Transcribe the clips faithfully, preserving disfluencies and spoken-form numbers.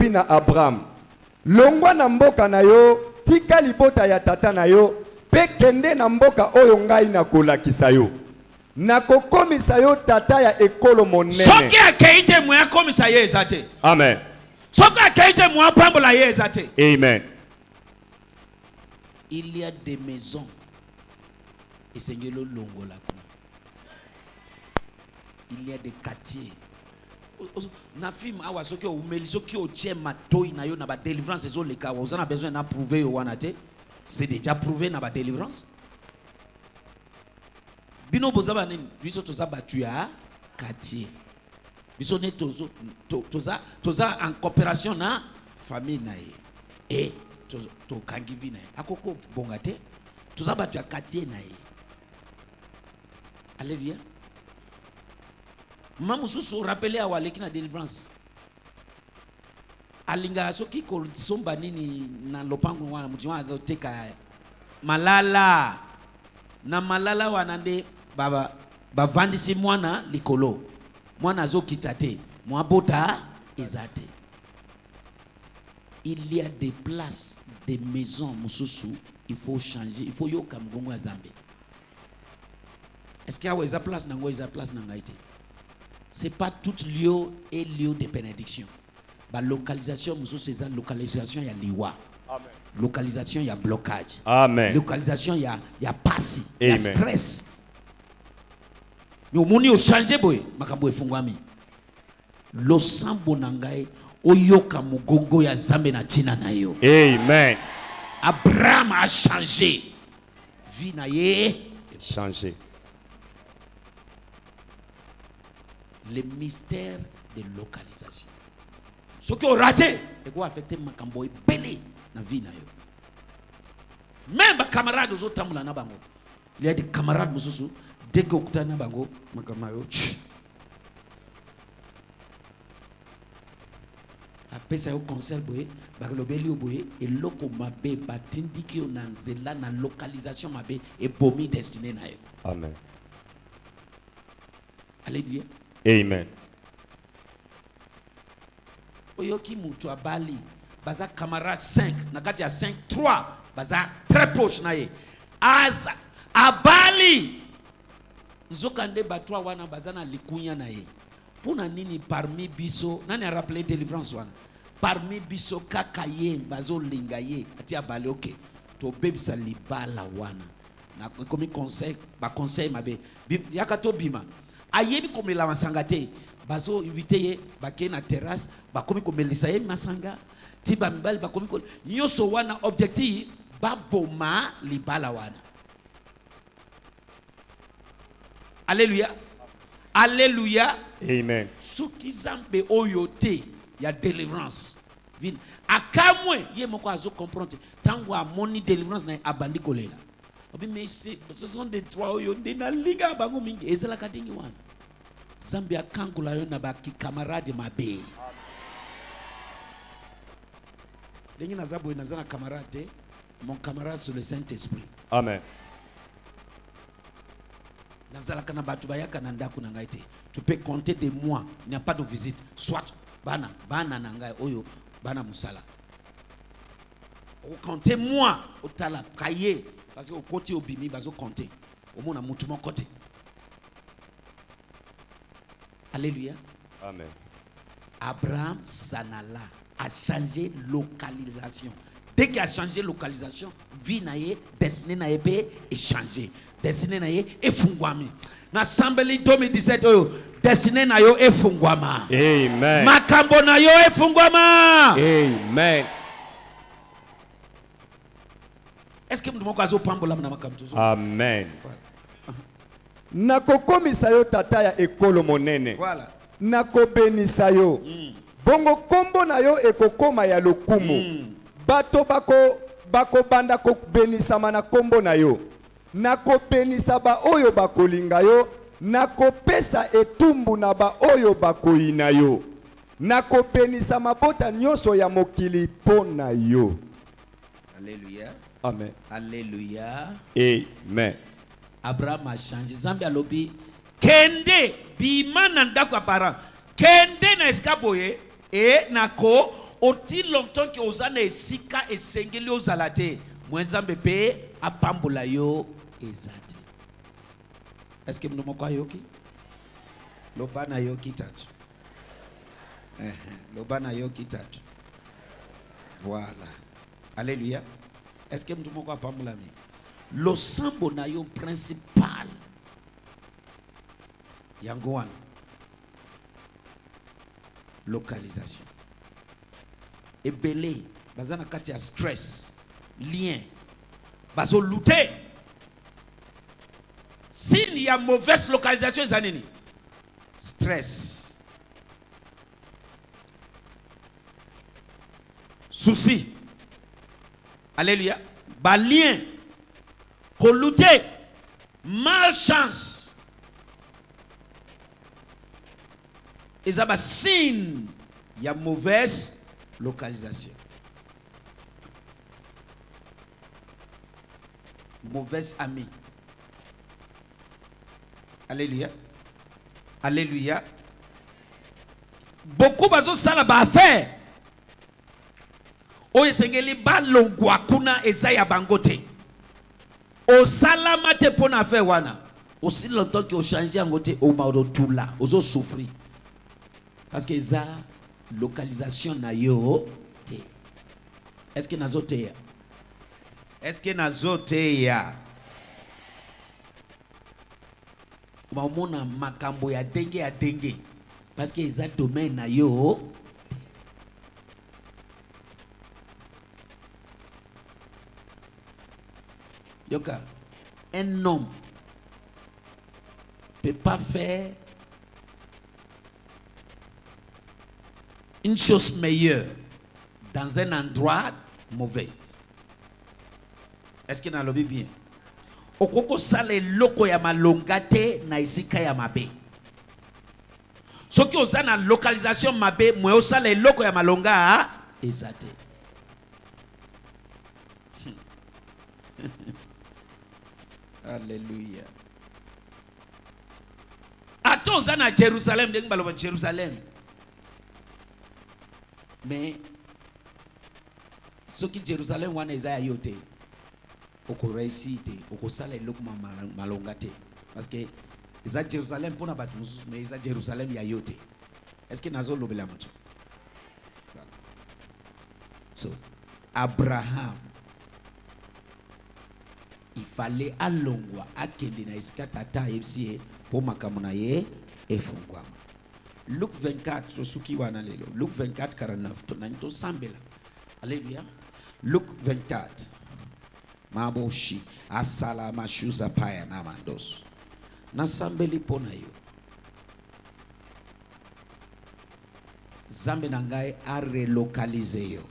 alobi na Abraham, longwa na mboka na yo, tika libota ya tata na yo, pe kende na mboka oyo ngai na kolakisa yo. Na kokomisa yo tata ya ekolo monene. Soki akeite mwa komisa ye ezate. Amen. Soki akeite mwa pambola ye ezate. Amen. Il y a des maisons. Et Seigneur le longo la. Il y a des quartiers. Na film awa soki o meli soki o tie matoi na yo na ba délivrance ezo leka wa uzana besoin na prouver yo wana te. C'est déjà prouvé na ba délivrance. Bino bozaba nini biso toza batu ya quartier. Biso ne tozo toza toza en coopération na famille na ye. Et to to kangivi na ye. Akoko bonga te. Toza batu ya quartier na ye. Alléluia. Maman Soussou rappelé à Waleki na délivrance. Alinga soki ko somba nini na lopango wana mutiwa azoteka malala na malala wanande baba bavandisi mwana likolo mwana azokitate mwabota ezate. Il y a des places, des maisons Moussoussou, il faut changer, il faut yoka mgongo ya Zambe. Est-ce qu'il y a une place nango eza place nangaite? C'est pas tout lieu et lieu de bénédiction. La localisation, c'est la localisation, il y a liwa. Amen. Localisation, il y a blocage. Amen. Localisation, il y a, il y a passé, il y a stress. Nous avons changé, makambo efungwami. Lo sambo nangai, oyoka mugongo ya Zambe na tina na yo. Amen. Abraham a changé. Vie na ye. Changé. Le mystère de localisation. Ce qui ont raté, et quoi affecter ma camboy belé dans la vie. Même les camarades aux autres na bango. Il y a des camarades mususu dès que vous na bango makamayo. Après ça au conseil boye, ba lobeli boye et loko mabe batindi ki on nzela na localisation mabe et bomi destiné na yo. Amen. Alléluia. Amen. Oyoki mutu abali baza camarade cinq nakati ya cinq trois baza très proche na ye as abali nzokande ba trois wana baza na likunya na ye pona nini parmi biso nani a rappelé délivrance wana parmi biso kaka ye bazo linga ye ati abali OK to bebisa libala wana na komi conseil ba conseil mabe yakato bima ayebi komela masanga te bazo invité ye bake na terrasse bakomi komelisa ye masanga ti ba mibali bakomi ko nyoso wana objectif baboma libala wana. Alléluia. Alléluia. Amen. Soki Zambe oyote ya délivrance vin akamwe ye moko azo comprendre tango amoni délivrance na abandi kolela obi mais ce sont des trois oyo na linga bango mingi ezala kadingi wana Zambia kangula yo na baki camarade mabe. Dengi na zabo inazana camarade, mon camarade sur le Saint-Esprit. Amen. Nazala kana batu bayaka na ndaku na ngaite. Tu peux compter des mois, il n'y a pas de visite. Soit bana bana na ngai oyo bana musala. O compter moi au tala kaye parce que au côté obimi bazo compter. Au mona mutu mon côté. Alléluia. Amen. Abraham Sanala a changé localisation. Dès qu'il a changé localisation, vie naye, destinée naye est changé. Destinée naye est fungwami. Na Sambeli deux mille dix-sept, destinée naye est fungwama. Amen. Makambo naye est fungwama. Amen. Est-ce que nous avons pambola na makambo? Amen. Nako misayo tata ya ekolo monene. Voilà. Nako benisayo. Mm. Bongo kombo na yo ekokoma ya lokumu. Mm. Bato bako bako banda ko benisama na kombo na yo. Nako benisa ba oyo bakolinga yo. Nako pesa etumbu na ba oyo bakoyina yo. Nako benisa mabota nyoso ya mokili pona yo. Alléluia. Amen. Alléluia. Amen. Abraham a changé. Zambi alobi kende bima na ndako apara kende na eskaboye e nako oti longtemps que ozana esika esengeli ozalate mwenzambe pe apambola yo ezate. Est-ce que nous moko yoki lobana yoki tatu eh lobana yoki tatu voilà alléluia. Est-ce que nous moko apambola mi lo sambo na yo principal yango wana localisation ebele bazana kati ya stress lien bazo lutter s'il y a mauvaise localisation zanini stress souci alléluia ba lien ko lutter malchance et ça va signe il y a mauvaise localisation. Mauvaise amie. Alléluia. Alléluia. Beaucoup bazo sala ba affaire. O esengeli ba longwa kuna ezaya bangote. O salama te pona affaire wana. Aussi longtemps que o changer angote o ma tout là, ozo souffrir. Parce que ça localisation na yo te. Est-ce que nazo te ya? Est-ce que nazo te ya? Maumona makambo ya dengue ya dengue. Parce que ça domaine na yo. Yoka, un homme peut pas faire une chose meilleure dans un endroit mauvais. Est-ce qu'il y a lobby bien? Okoko sale loko ya malongate na isika ya mabe. Soki ozana localisation mabe, mwe osale loko ya malonga ezate. Alléluia. Ato ozana Jérusalem, dengi baloba Jérusalem. Mais ce qui Jérusalem wana ezaya yote oko réussite oko sala eloko malongate parce que eza Jérusalem pona batu mususu mais eza Jérusalem ya yote. Est-ce que nazo lobela mutu? So Abraham il fallait alongwa akende na isika tata yepsie po makambo na ye efungwama. Luc vingt-quatre, Luc vingt-quatre, quarante-neuf. Tonanito sambela. Alléluia. Luc vingt-quatre. Maboshi. Asala mashuza paya na mandos. Na sambeli pona yo. Zambe nangai a relocalize yo.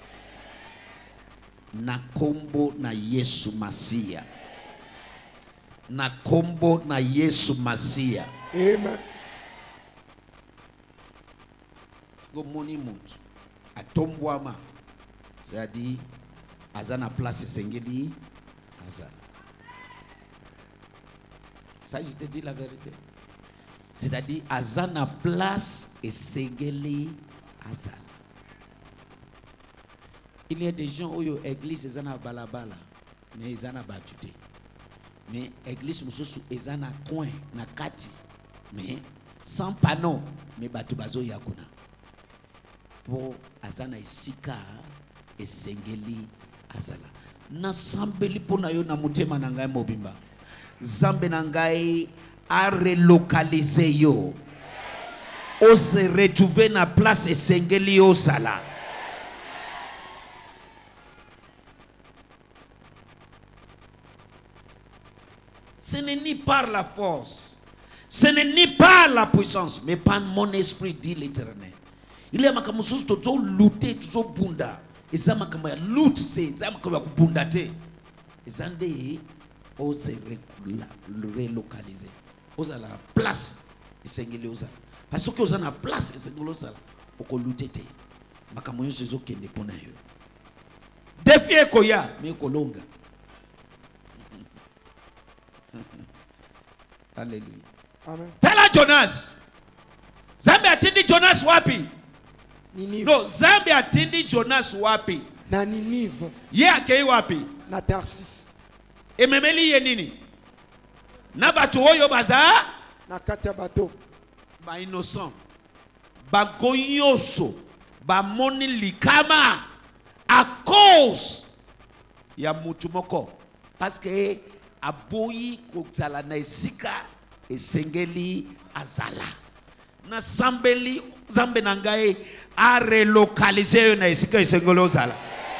Na kombo na Yesu Masia. Na kombo na Yesu Masia. Amen. Moni mutu atombwama c'est-à-dire azana place sengeli azana. Ça je te dis la vérité. C'est-à-dire azana place et sengeli azana. Il y a des gens où yo église ezana balabala mais ezana batute. Mais église mususu ezana coin na kati mais sans panneau mais batu bazo yakuna. Po azana isika esengeli azala na sambeli pona yo na mutema na ngai mobimba zambe na ngai a relocaliser yo o se retrouver na place esengeli ozala. Ce n'est ni par la force, ce n'est ni par la puissance, mais par mon esprit, dit l'Éternel. Il y a makama mususu toto lutter toto bunda. Eza makama ya loot se eza makama ya kubunda te. Ezande o se relocaliser. Oza la place esengeli oza. Parce que oza na place esengeli oza la oko lutter te. Makama yo sezo kende pona yo. Défi koya me kolonga. Alléluia. Amen. Tell Jonas. Zambe atindi Jonas wapi? Ninive. No, Zambi atindi Jonas wapi? Na Ninive. Ye akei wapi? Na Tarsis. Ememeli ye nini? Na batu oyo baza? Na kati ya bato. Ba innocent. Ba goyoso. Ba moni likama. À cause ya mutu moko. Parce que aboyi kozala na esika esengeli azala. Na sambeli zambe nangaye a relocaliser na esika esengeli ozala.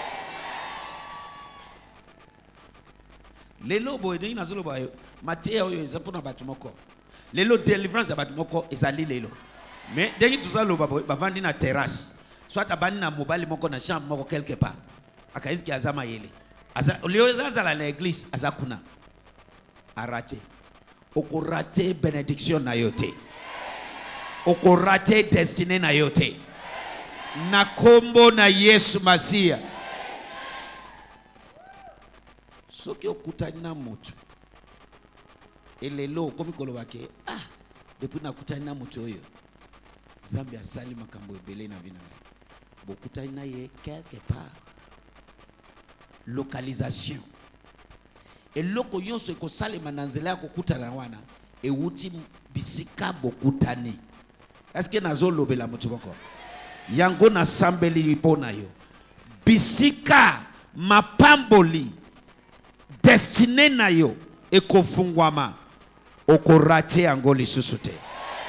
Lelo boye ndenge nazoloba yo mateya oyo eza mpona bato moko. Lelo délivrance ya bato moko ezali lelo. Mais ndenge tozaloba boye bavandi na terrasse. Soit abandi na mobali moko na chambre moko quelque part. Akaiziki azama yele. Aza leo azala na église azakuna. Arate. Oko rate bénédiction na yote. Oko rate destinée na yote. Na kombo na Yesu Masia. Soki okutani na mutu. Elelo komi kolobake ah depuis na kutani na mutu oyo. Zambi asali makambo ebele na vina. Bokutani na ye quelque part. Localisation. Et loko yonso ko salema na nzela ya kokutana wana ewuti bisika bokutani. Est-ce que nazo lobela mutu boko? Yango na sambeli pona yo. Bisika mapamboli destiné na yo ekofungwama okorate yango lisusu te.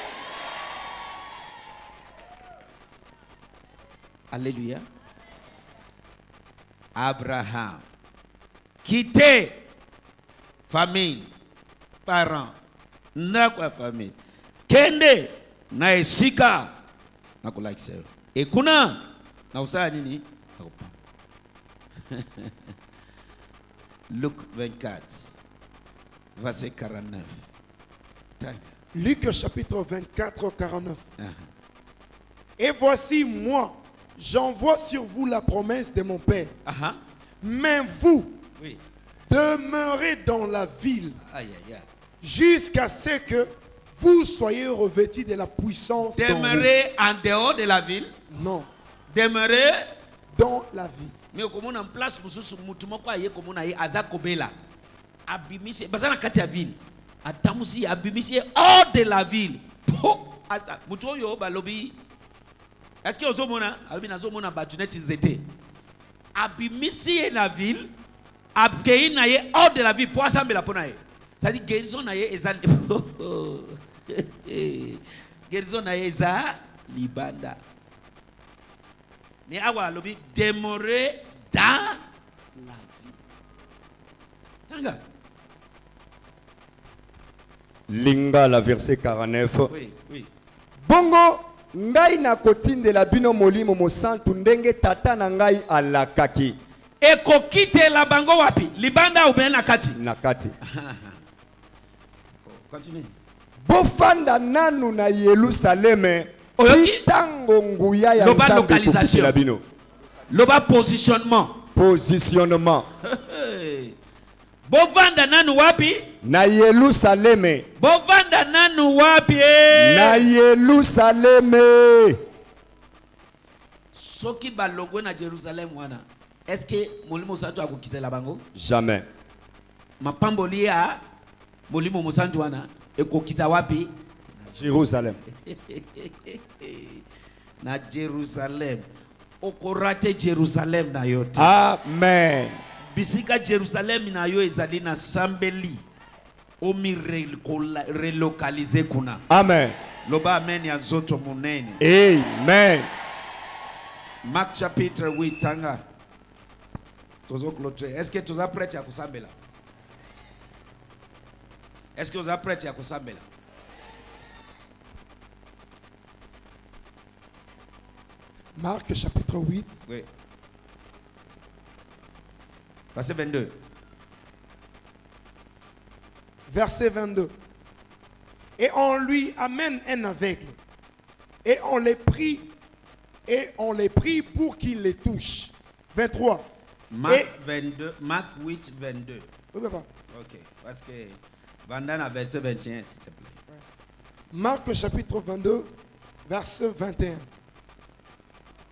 Alléluia. Abraham quitter famille, parents, na kwa famille. Kende na esika na kulakisa. E kuna na usaya nini? Luc vingt-quatre verset quarante-neuf. Luc chapitre vingt-quatre quarante-neuf. Uh-huh. Et voici moi, j'envoie sur vous la promesse de mon Père. Uh-huh. Mais vous, oui, demeurez dans la ville aïe, aïe, aïe, jusqu'à ce que vous soyez revêtus de la puissance. Demeurer en dehors de la ville? Non. Demeurer dans la ville. Mais comme on en place mususu mutu moko aye comme on aye azakobela. Abimisi bazana kati ya ville. Atamusi abimisi hors de la ville. Po aza mutu oyo balobi. Est-ce que ozomona alobi nazomona batuneti nzete. Abimisi na ville. Abkei na ye hors de la ville pour asambela pona ye. C'est-à-dire guérison na ye eza guérison na ye eza libanda. Mais awa lobi demeurer dans la vie. Tanga. Lingala verset quarante-neuf. Oui, oui. Bongo ngai na kotindela bino molimo mosantu ndenge tata na ngai alakaki. Eko kite la bango wapi? Libanda ou bien nakati? Nakati. Continue. Bofanda nanu na Yerusalem. Tango nguya ya loba localisation. Loba positionnement. Positionnement. Bovanda nanu wapi? Na Yerusalem. Bovanda nanu wapi? Na Yerusalem. Soki balongo na Jerusalem wana. Est-ce que molimo santu akukite la bango? Jamais. Mapamboli ya molimo musantu wana ekokita wapi? Jérusalem. Na Jerusalem. Okorate Jerusalem na yote. Amen. Bisika Jerusalem na yo ezali na sambeli. Omi relocaliser kuna. Amen. Loba amen ya zoto munene. Amen. Marc chapitre huit tanga. Tozo clotre. Est-ce que tu as prêt à kusambela? Est-ce que tu as prêt à kusambela? Marc chapitre huit. Oui. Verset vingt-deux. Verset vingt-deux. Et on lui amène un aveugle. Et on les prie. Et on les prie pour qu'il les touche. vingt-trois. Marc et... vingt-deux. Marc huit, vingt-deux. Oui, papa. Ok. Parce que Vandana verset vingt et un, s'il te plaît. Ouais. Marc chapitre vingt-deux, verset vingt et un.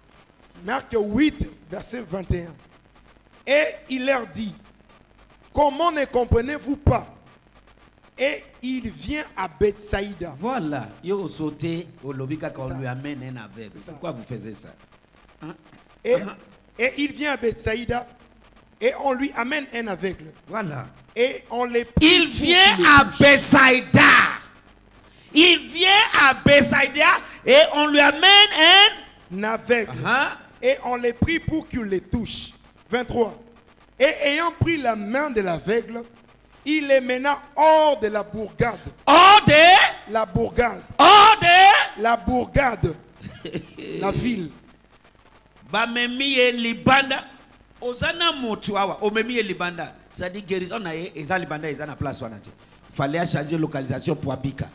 Marc huit, verset vingt et un. Et il leur dit, comment ne comprenez-vous pas? Et il vient à Bethsaïda. Voilà. Yo sauté au lobby quand on ça. lui amène un aveugle. C'est ça. Pourquoi vous faisiez ça? Hein? Et, Hein? et il vient à Bethsaïda et on lui amène un aveugle. Voilà. Et on les prie Il pour vient qu'il les à touche. Bethsaïda. Il vient à Bethsaïda et on lui amène un... Un aveugle. Hein? Et on les prie pour qu'il les touche. vingt-trois. Et ayant pris la main de l'aveugle, il les mena hors de la bourgade. Hors de... La bourgade. Hors de... La bourgade. La ville. Bamemiye libanda. Ozana motu awa. Omemiye libanda. Ça dit guérison na ye. Eza libanda eza na place wana te. Fallait changer localisation pour Abika.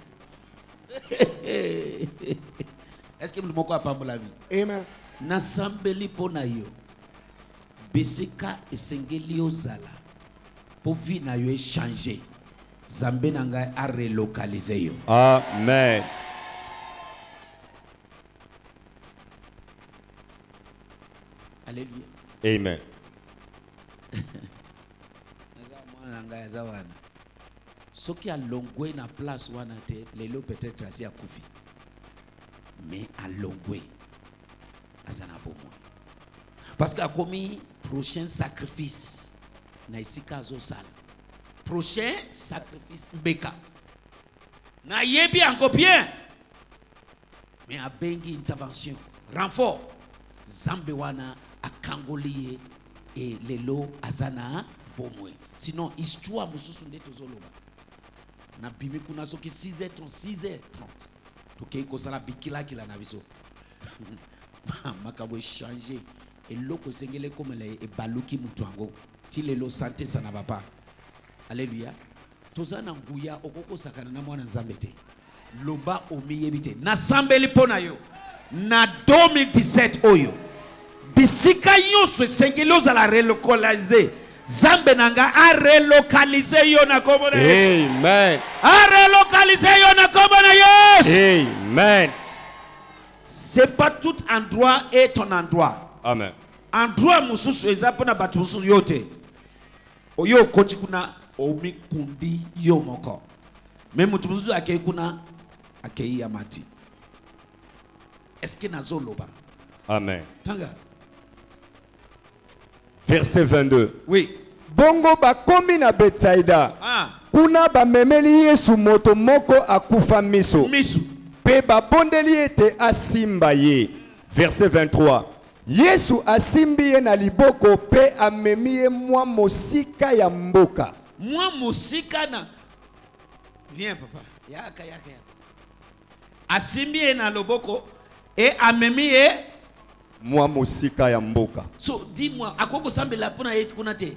Est-ce que vous m'avez pas la vie? Amen. Nasambeli pona yo. Bisika esengeli ozala. Pour vie na yo changer. Zambe nanga a relocaliser yo. Amen. Alléluia. Amen. Soki a longwe na place wana te lelo peut-être asi akufi. Mais a longwe azana bomo. Parce que a commis prochain sacrifice na isika zo sala. Prochain sacrifice mbeka. Na yebi encore bien. Mais a bengi intervention, renfort. Zambe wana akangoliye et lelo azana bomwe. Sinon histoire mususu ndeto zoloba. Na bimi kuna soki six heures trente, six heures trente. Toke ko sala bikila kila na biso. Makabo changer et loko sengele comme le e baluki mutu ango. Ti lelo santé ça na va pas. Alléluia. Tozana nguya okoko sakana na mwana nzambe te. Loba omiyebite. Na sambeli pona yo. Na deux mille dix-sept oyo. Bisika yonso sengeli ozala relocaliser. Zambe nanga a relocaliser yo na komona. Amen. A relocaliser yo na komona yes. Amen. C'est pas tout endroit est ton endroit. Amen. Endroit mususu ezapo na batu mususu yote. Oyo koti kuna omi kundi yo moko. Mais mutu mususu akei kuna akei yamati. Est-ce que nazoloba? Amen. Tanga. Verset vingt-deux. Oui. Bongo bakomi na Bethsaïda. Ah. Kuna bamemeli Yesu moto moko akufa miso. Misu. Pe babondeli ete asimba ye. Verset vingt-trois. Yesu asimbi ye na liboko pe amemi ye mwa mosika ya mboka. Moi musika na. Viens papa. Yaka yaka yaka. Asimbi na loboko et amemi ye Mwa mosika ya mboka. so dis-moi akoko sambela pona ye kuna te.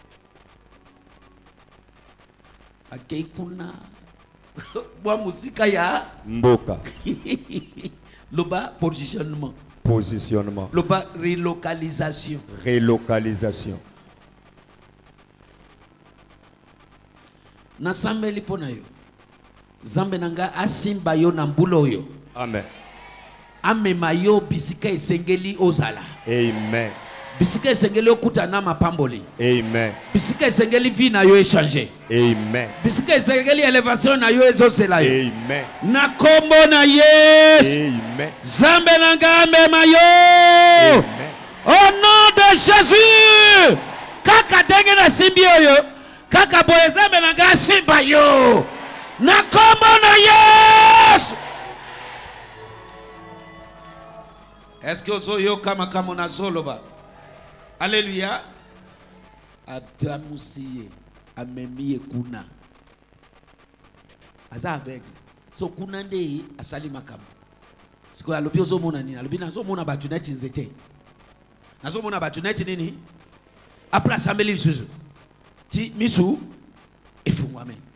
Akei kuna mwa musika ya Mboka. loba positionnement. Positionnement. Loba relocalisation. Relocalisation. Na sambeli pona yo. Zambe nanga asimba yo na mbulo yo. Amen. Amema yo bisika esengeli ozala. Amen. Bisika esengeli okuta na mapamboli. Amen. Bisika esengeli vie na yo échanger. Amen. Bisika esengeli élévation na yo ezosela yo. Amen. Na kombo na yes. Amen. Zambe nanga amema yo. Amen. Au nom de Jésus. Kaka denge na simbi yo. Kaka boye zambe nanga simba yo. Na kombo na yes. Est-ce que vous avez kama kama na zoloba? Alléluia. Adamu siye amemiye kuna. Aza avec. So kuna nde asali makamu. Siko alobi ozo mona nini? Alobi nazo mona batuneti nzete. Nazo mona batuneti nini? Après assembler isuzu. Ti misu efungwa men.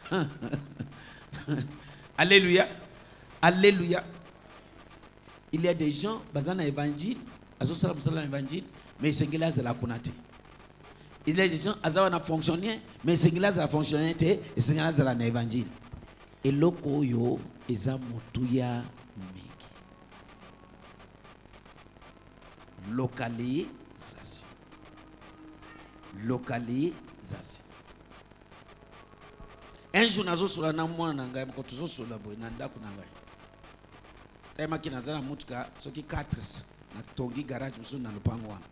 Alléluia. Alléluia. Il y a des gens, bazana évangile, azosalam salam évangile, mais sengela za la kunate. Il y a des gens, azawa na fonctionnaire, mais sengela za la fonctionnaire te, et sengela za la na évangile. Et loko yo, eza motuya mingi. Localisation. Localisation. Un jour, nazo sula na mwana na ngai mko tuzo sula boy na ndaku na ngai. Ema kinazana mutuka soki quatre na tongi garage musu na lupango wangu.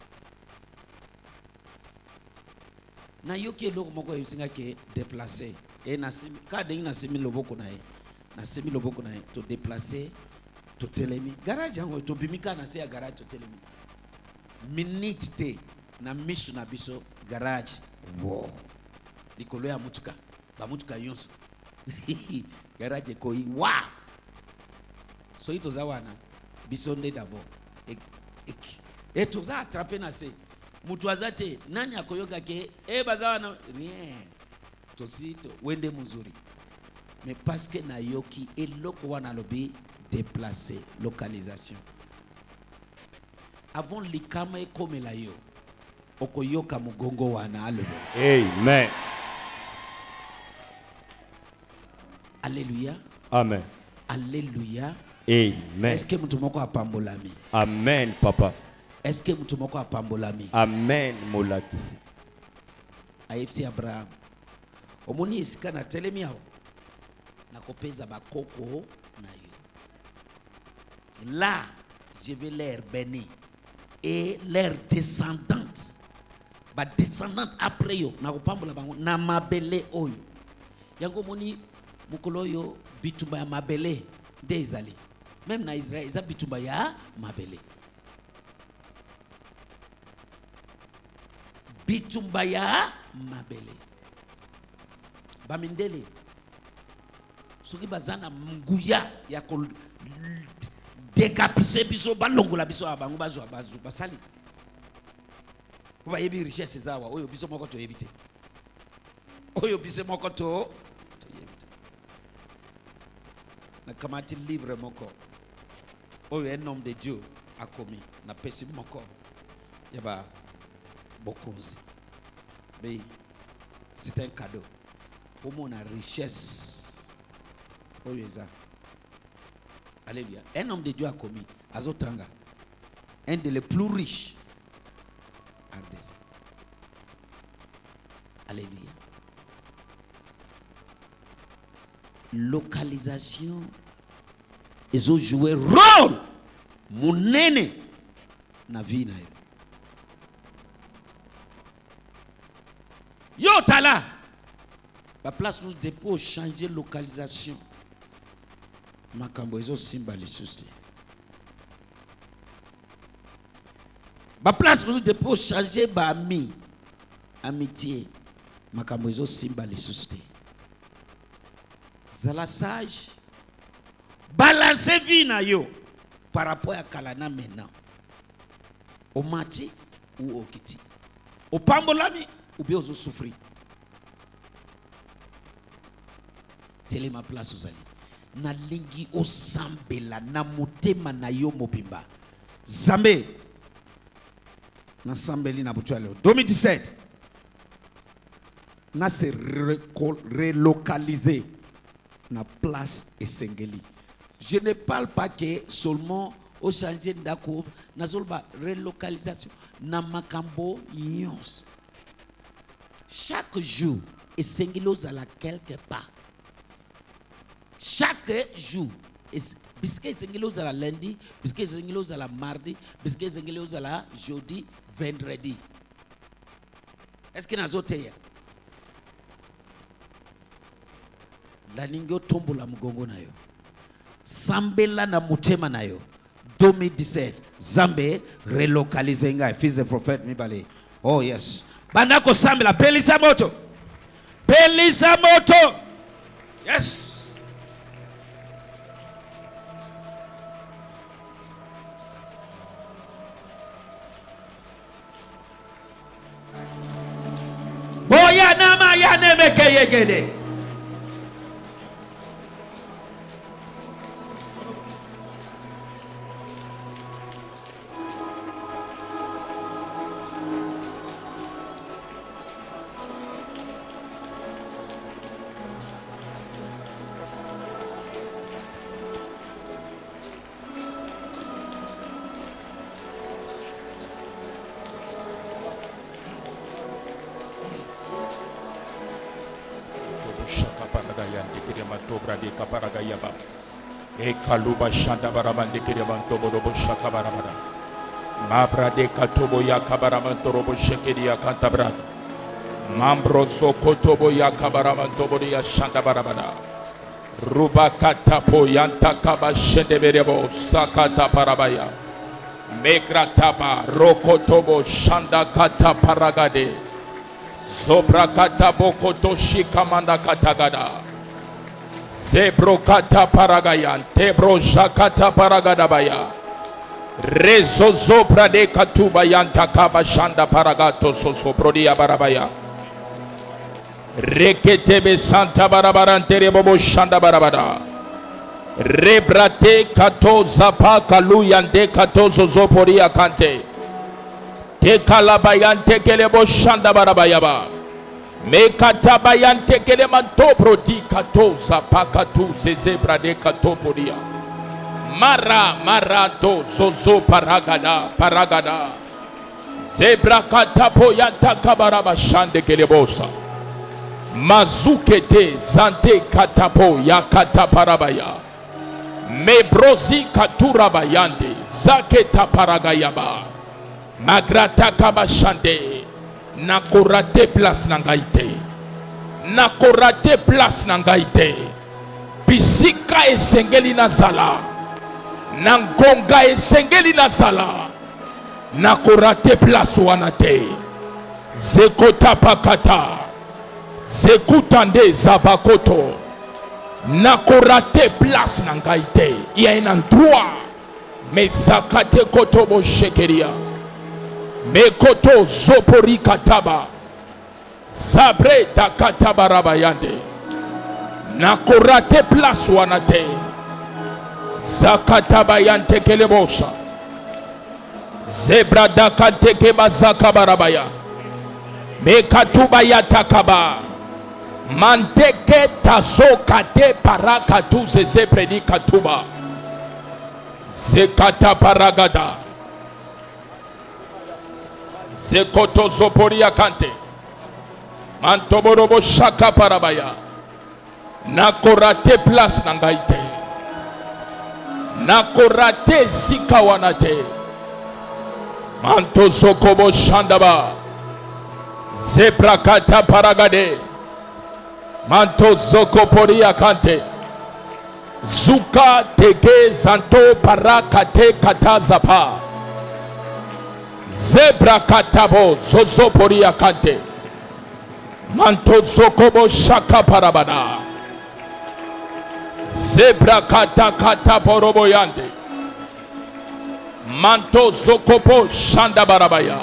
Na yoki eloko moko yusinga ke déplacer et na simi ka dengi na simi loboko na ye. Na simi loboko na ye to déplacer to telemi. Garage yango to bimika na se ya garage to telemi. Minute te na misu na biso garage. Wow. Likolo ya mutuka. Ba mutuka yonso. Garage ko yi wa. So ito za wana biso nde d'abord. Et et to za attraper na se. Mutu azate nani akoyoga ke e bazawana rien. To sito wende muzuri. Mais parce que na yoki eloko wana lobi déplacer localisation. Avant likama comme la yo. Okoyoka mugongo wana alobe. Amen. Alléluia. Amen. Alléluia. Amen. Est-ce que mtu moko apambolami? Amen, papa. Est-ce que mtu moko apambolami? Amen, molakisi. Aïfti Abraham. Omoni isika na telemi yao. Na kopeza bakoko na yo. Là, je vais leur bénir. Et leur descendante. Ba descendante après yo. Na kopambola bango. Na mabele oyo. Yango moni mukolo yo bitumba ya mabele. De ezali. Même na Israël, ils ont bitumba ya mabele. Bitumba ya mabele. Bamindele. Soki bazana nguya ya ko décapiter biso balongola biso abango bazo bazo basali. Ba yebi richesse zawa oyo biso moko to yebite. Oyo biso moko to to yebite. Na kamati livre moko. Oyo un homme de Dieu a commis na pesi moko. Yaba bokonzi. Mais c'est un cadeau. Pour mon richesse. Oyo eza. Alléluia. Un homme de Dieu a commis Azotanga. Un des les plus riches. Ardès. Alléluia. Localisation. Ils ont joué rôle. Mon nene. Na vie na yo. Yo tala. La place nous dépôt changer localisation. Makambo ezo simba lisuste. Ba place nous dépôt changer ba ami. Amitié. Makambo ezo simba lisuste. Zala sage. Balancer vie na yo par rapport à Kalana maintenant. Au mati ou au kiti. Au pambolami ou bien au souffrir. Telle ma place aux alliés. Na lingi o sambela na mutema na yo mobimba. Zambe. Na sambeli na butuale. deux mille dix-sept. Na se relocaliser na place Esengeli. Je ne parle pas que seulement au changer d'ako na zolba relocalisation na makambo yons. Chaque jour Esengeli ozala quelque part. Chaque jour, puisque Esengeli ozala lundi, puisque Esengeli ozala mardi, puisque Esengeli ozala jeudi, vendredi. Est-ce que nazoteya? La ningo tombo la mugongo na yo. Sambela na mutema na yo. deux mille dix-sept. Zambe relocaliser ngai. Fils de prophète Mibale. Oh yes. Bandako sambela. Pelisa moto. Pelisa moto. Yes. Boya nama ya nemeke yegede. paragayante kiremato brade kaparagayaba. E kaluba shanda barabande kiremanto borobo shaka barabada. Mabra de katobo ya kabaramanto robo shekeri ya kantabrada. Mambroso kotobo ya kabaramanto bori ya shanda barabada. Ruba katapo yanta kaba shende berebo sakata parabaya. Megrataba rokotobo shanda kata paragade. Sobra kata bokoto shikamanda katagada. Zebro kata paragayan tebro jakata paragada baya. Rezo zopra de katuba yanta kaba shanda paragato soso prodia barabaya. Reketebe santa barabarante rebobo shanda barabada. Rebrate kato zapa kalu yande kato zozo poria kante. Te kalabayante kelebo shanda barabayaba. Me katabayante kele mantobro di kato zapa katu zezebra de kato poria. Mara marato zozo paragada paragada. Zebra katapo yanta kabaraba shande kelebosa. Mazukete zante katapo ya kataparabaya. Mebrozi katurabayande zaketa paragayaba. Magrata kabashande nakorate place nangaite. Nakorate place nangaite. Bisika esengeli nazala. Nangonga esengeli nazala. Nakorate place wanate. Zekota pakata. Zekutande zabakoto. Nakorate place nangaite. Il y a un endroit. Mais zakate kotobo shekeria. Mekoto zopori kataba. Zabre takataba rabayande. Nakorate place wanate. Zakataba yante kelebosa. Zebra dakate keba zakabarabaya. Mekatuba yatakaba. Manteke tazo kate parakatu zezepredi katuba. Zekata paragada. Zekoto zoporia kante. Mantoborobo shaka parabaya. Nakorate place nangaite. Nakorate zikawanate. Manto sokobo shandaba. Zebrakata paragade. Manto zokoporia kante. Zuka tege zanto parakate katazapa. Zebra katabo zozoporia kante. Manto zokobo shaka parabada. Zebra kata kata porobo yande. Manto zokopo shanda barabaya.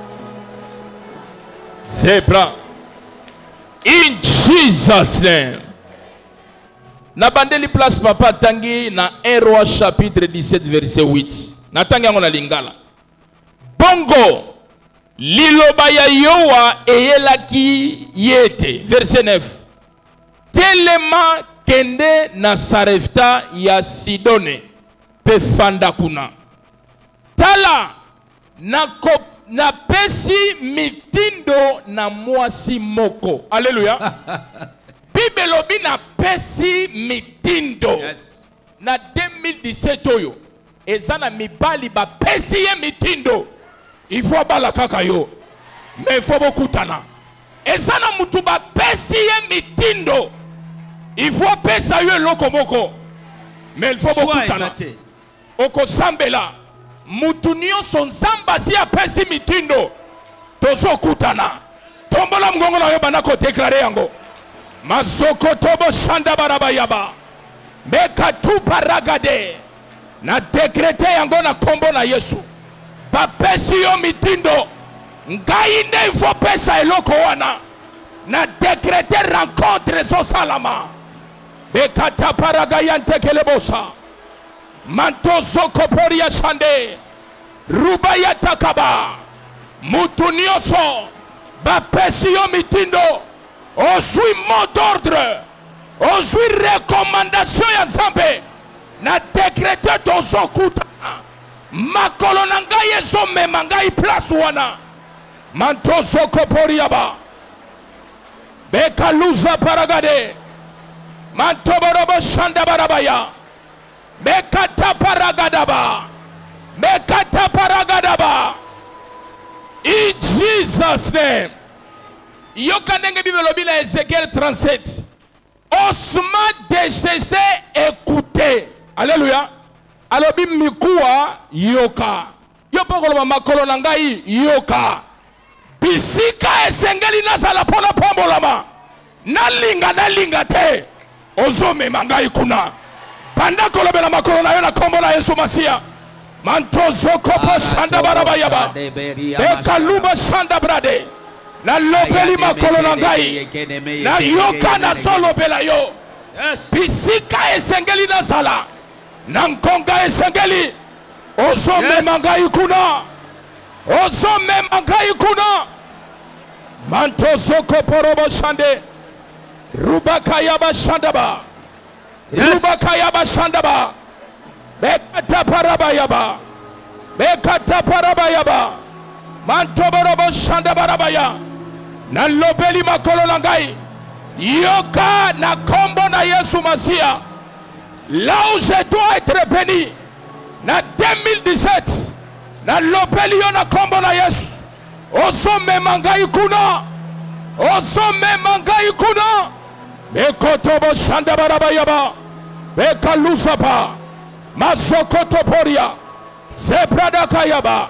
Zebra. In Jesus' name. Nabandeli place papa tangi na un roi chapitre dix-sept verset huit. Na tangi yango na lingala. Bongo liloba ya Yowa eyelaki yete verset neuf. Telema kende na Sarefta ya Sidone pefanda kuna. Tala na kop na pesi mitindo na mwasi moko. Alléluia. Bibelobi na pesi mitindo. Yes. Na deux mille dix-sept oyo. Ezana mibali ba pesi ye mitindo. Il faut bala kaka yo. Mais il faut bokutana. Ezana mutu ba pesi ye mitindo. Il faut pesa yo loko moko. Mais il faut bokutana. Oko sambela. Mutunio son zamba si apesi mitindo. Tozo kutana. Tombola mgongo na yoba nako deklare yango. Mazoko tobo shanda barabayaba. Meka tu paragade. Na dekrete yango na kombo na Yesu. Bapesi yo mitindo. Ngaine ifo pesa eloko wana. Na dekrete rencontre zo salama. Meka ta paragayante kelebosa. Manto zoko poria shande. Rubaya takaba. Mutunioso. Bapesi yo mitindo. Osui mot d'ordre. Osui recommandation ya Nzambe. Na dekrete tozo kuta. Makolo nangai ezo memangai place wana. Manto zoko poria ba. Beka luza paragade. Mantoborobo shanda barabaya. Mekata paragadaba. Mekata paragadaba. In Jesus' name. Yokanenge bibelobila Ezekiel trente-sept. Osma décessé écouter. Alléluia. Alobi mikuwa yoka. Yopokolo makolo nangai yoka. Bisika esengeli nazala pona pombolama. Nalinga nalinga te. Ozome mangai kuna. Panda kolobela makolo na yo na kombo na Yesu Masia. Mantozo kopo shanda barabayaba. Ekaluba shanda brade. Na lobeli makolo na ngai. Na yoka na solo bela yo. Bisika esengeli nazala. Nankonga esengeli. Ozome mangai kuna. Ozome mangai kuna. Mantozo kopo robo shande. Rubakayaba shandaba. Rubakayaba shandaba. Bekata parabayaba. Bekata parabayaba. Mantoborobo shandabarabaya. Na lobeli makolo langai. Yoka na kombo na Yesu Masia. Là où je dois être béni. Na deux mille dix-sept. Na lobeli yo na kombo na Yesu. Oso me mangai kuna. Oso me mangai kuna. Bekotobo shandabarabayaba. Bekalusapa. Mazokotoporia. Zebradakayaba.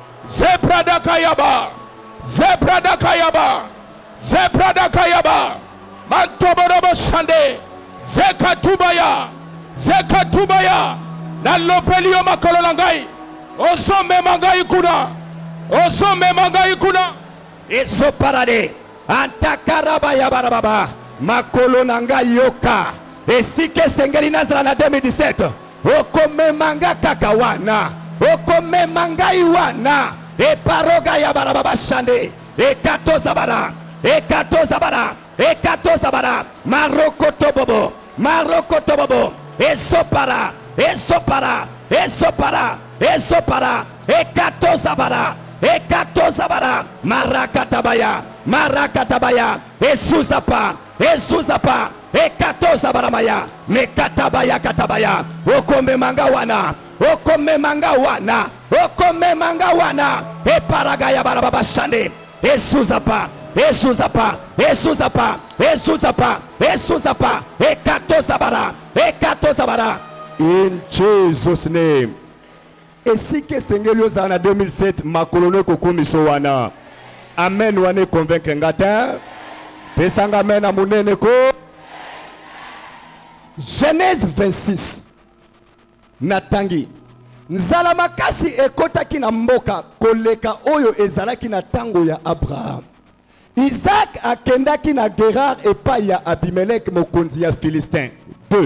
Zebradakayaba. Zebradakayaba. Zebradakayaba. Mantoborobo shande. Zekatubaya. Zekatubaya. Na lopelio makolo langai. Oso me mangai kuna. Oso me mangai kuna. Iso parade. Antakarabaya barababa. Makolo nangai yoka. Esike sengeli nazala na deux mille dix-sept. Okome manga kakawana. Okome manga iwana. E paroga ya barababa shande. E kato zabara. E kato zabara. E kato zabara. Maroko tobobo. Maroko tobobo. E sopara. E sopara. E sopara. E sopara. E kato zabara. E kato zabara. Marakatabaya. Marakatabaya. E suzapa. E suzapa. E kato zabaramaya. Me katabaya katabaya. Okome manga wana. Okome manga wana. Okome manga wana. E paragaya barababa shande. E suzapa. E suzapa. E suzapa. E suzapa. E suzapa. E kato zabara. E kato zabara. In Jesus' name. Et si que Sengelio en deux mille sept, ma colonne kokumiso wana. Amen wane convaincre ngata. Pesanga amen amunene ko. Genèse vingt-six. Natangi. Nzala makasi ekotaki na mboka koleka oyo ezalaki na tango ya Abraham. Isaac akendaki na Gerar epai ya Abimelech mokonzi ya Philistin. deux.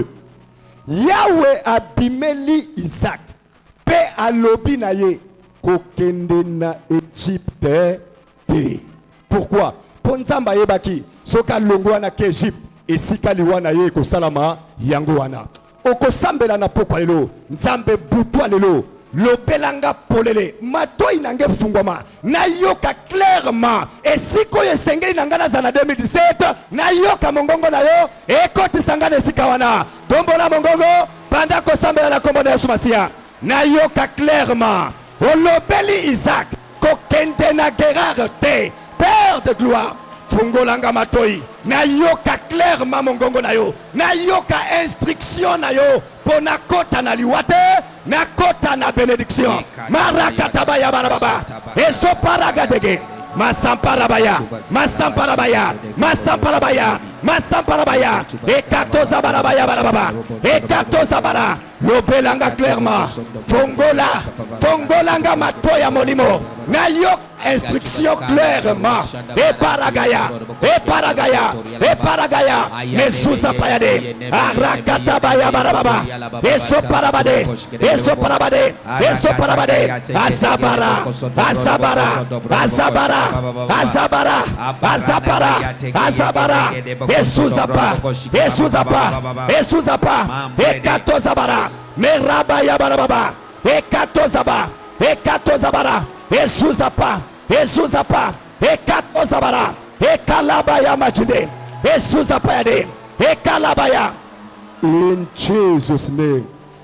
Yahweh abimeli Isaac. Pe alobi na ye kokende na Égypte te. Pourquoi? Ponzamba yebaki soka longwa na ke Égypte esika liwana ye ko salama yango wana. Okosambela na pokwa lelo nzambe butwa lelo lobelanga polele matoi nange fungwama na yoka clairement esiko yesengeli nangana za na deux mille dix-sept na yoka mongongo na yo ekoti sangana esika wana tombola mongongo banda kosambela na kombo na Yesu Masia na yoka clairement olobeli Isaac kokende na Gerar te Père de gloire fungolanga matoi na yoka clairement mongongo na yo na yoka instruction na yo pona kota na liwate na kota na bénédiction marakatabaya barababa eso paragadege masamparabaya masamparabaya masamparabaya masamparabaya ekatoza barabaya barababa ekatoza bara lobelanga clairement fongola fongolanga matoya molimo na yoka instruction clairement et paragaya et paragaya et paragaya mesusa payade arakatabaya barababa eso parabade eso parabade eso parabade azabara azabara azabara azabara azabara azabara esuzapa esuzapa esuzapa ekatozabara merabaya barababa ekatozaba ekatozabara esuzapa esuzapa ekatozabara ekalabaya majide esuzapa yade ekalabaya In Jesus' name.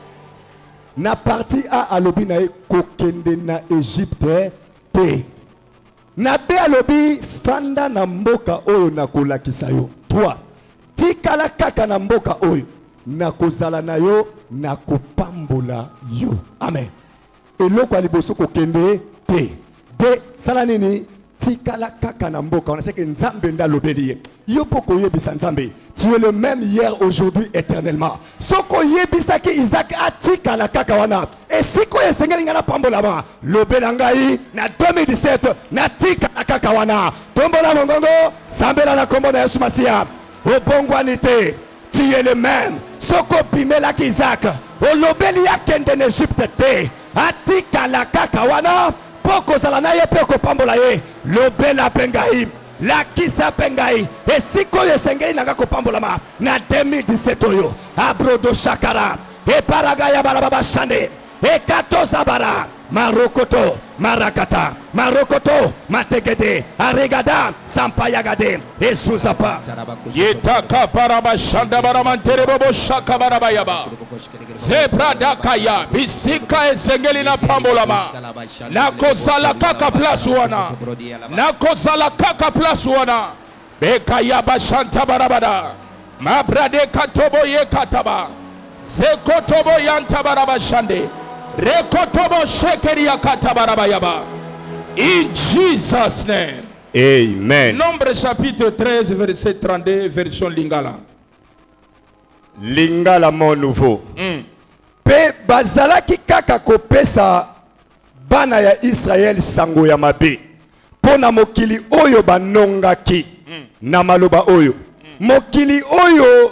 Na parti A alobi na e kokende na Egypte te. Na B alobi fanda na mboka oyo na kolakisa yo. trois. Tikala kaka na mboka oyo na kozala na yo na kopambola yo. Amen. Eloko aliboso kokende te. De sala nini tikala kaka na mboka. On sait que Nzambe nda lobeli. Yo poko yebisa Nzambe. Tu es le même hier, aujourd'hui, éternellement. Soko yebisa ki Isaac atikala kaka wana. Et si ko yesengeli ngana pambola ma. Lobela ngai na deux mille dix-sept na tikala kaka wana. Tombola mongongo sambela na kombo na Yesu Masia. Obongwanite. Tu es le même. Soko pimela ki Isaac. O lobeli ya kende en Égypte te. Atikala kaka wana. Poko zalana ye peko pambola ye. Lobela pengai. La kisa pengai. Et si ko yesengeli nanga ko pambola ma. Na deux mille dix-sept oyo. Abrodo shakara. E paragaya balababa shande. E kato zabara. Marokoto. Marakata. Marokoto. Mategede. Aregada. Sampayagade. E suzapa. Yetaka paraba shanda baramantere bobo shaka barabayaba. Zebra kaya bisika esengeli na pambolama. Na kozala kaka place wana. Na kozala kaka place wana. Bekaya bashanta barabada. Mabrade katobo ye kataba. Zekotobo yanta barabashande. Rekotobo shekeri ya katabarabayaba. In Jesus' name. Amen. Nombre chapitre treize, verset trente-deux, version Lingala. Lingala mon nouveau. Mm. Pe bazalaki kaka kopesa bana ya Israël sango ya mabe. Pona mokili oyo banongaki. Mm. Na maloba oyo. Mm. Mokili oyo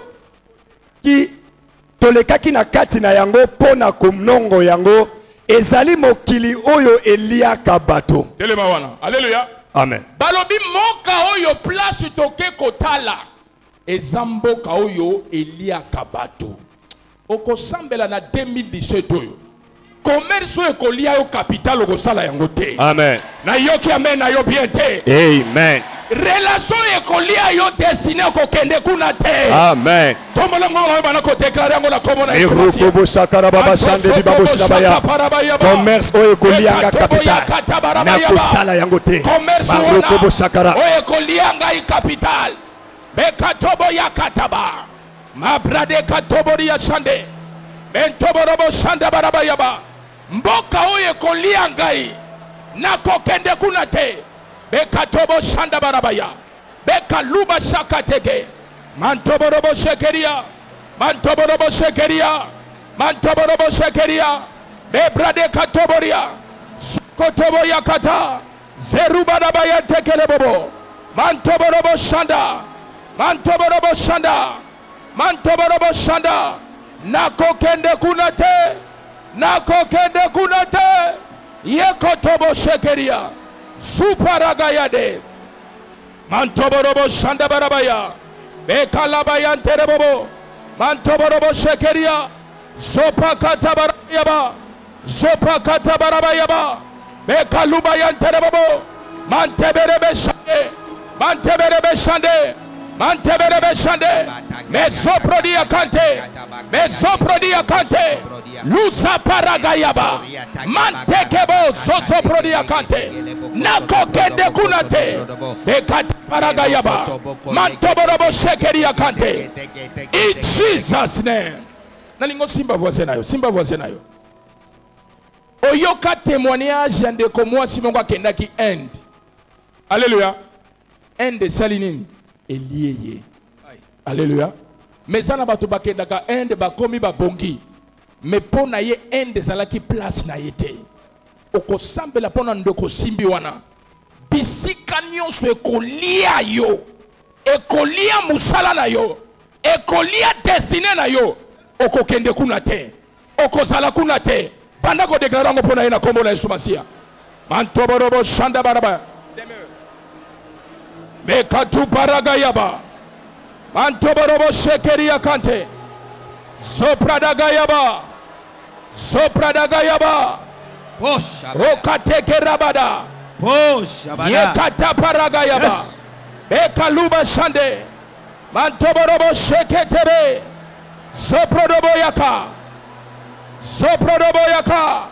ki tolekaki na kati na yango pona komnongo yango. Ezali mokili oyo eliaka bato. Telema wana. Alléluia. Amen. Balobi moka oyo place toke kotala. Ezamboka oyo eliaka bato. Oko sambela na deux mille dix-sept oyo. Commerce ekolia yo capital okosala yango te. Amen. Na yoki amen na yo bien te. Amen. Relation ekolia yo destiné okokende kuna te. Amen. Tomola ngolo bana ko déclarer yango na komo na Yesu. Erokobo shakara baba shande bibabo shibaya. Commerce oyo ekolianga capital. Na kosala yango te. Commerce Erokobo shakara. oyo ekolianga i capital. Bekatobo ya kataba. Mabrade katobori ya shande. Bentoborobo shanda barabayaba. Mboka oye kolia ngai. Nako kende kuna te. Bekatobo shanda barabaya. Beka luba shaka tege. Mantoborobo shekeria. Mantoborobo shekeria. Mantoborobo shekeria. Bebrade katoboria. Sukotobo yakata. Zeruba dabaya tekele bobo. Mantoborobo shanda. Mantoborobo shanda. Mantoborobo shanda. Nako kende kunate. Nako kende kunate. Yekotobo shekeria. Suparagayade. Mantoborobo shanda barabaya. Bekalabaya terebobo. Mantoborobo shekeria. Zopa kata barabayaba. Zopa kata barabayaba. Bekalubaya terebobo. Manteberebe shande. Manteberebe shande. Manteberebe shande. Mesoprodia kante. Mesoprodia kante. Lusa paragayaba. Mantekebo sosoprodia kante. Nako kende kunate. Bekata paragayaba. Mantoborobo shekeria kante. In Jesus' name. Nalingo simba voisin nayo. Simba voisin nayo. Oyoka témoignage yande komwa simongo kenda ki end. Alléluia. End salinini. Eliye. Alléluia. Mais ça n'a pas tout baké daka end bakomi ba bongi. Mais pour na ye end zalaki place na yete. Oko sambela pona ndoko simbi wana. Bisika nyonso ekolia yo. Ekolia musala na yo. Ekolia destiné na yo. Oko kende kuna te. Oko zala kuna te. Panda ko déclarer ngo pona ye na kombo na Yesu Masia. Mantoborobo shanda baraba. Mekatu paragayaba. Mantoborobo shekeria kante. Sopradagayaba. Sopradagayaba. Posha. Okateke rabada. Posha. Yekata paragayaba. Bekaluba shande. Mantoborobo sheketebe. Zoprodoboyaka. Zoprodoboyaka.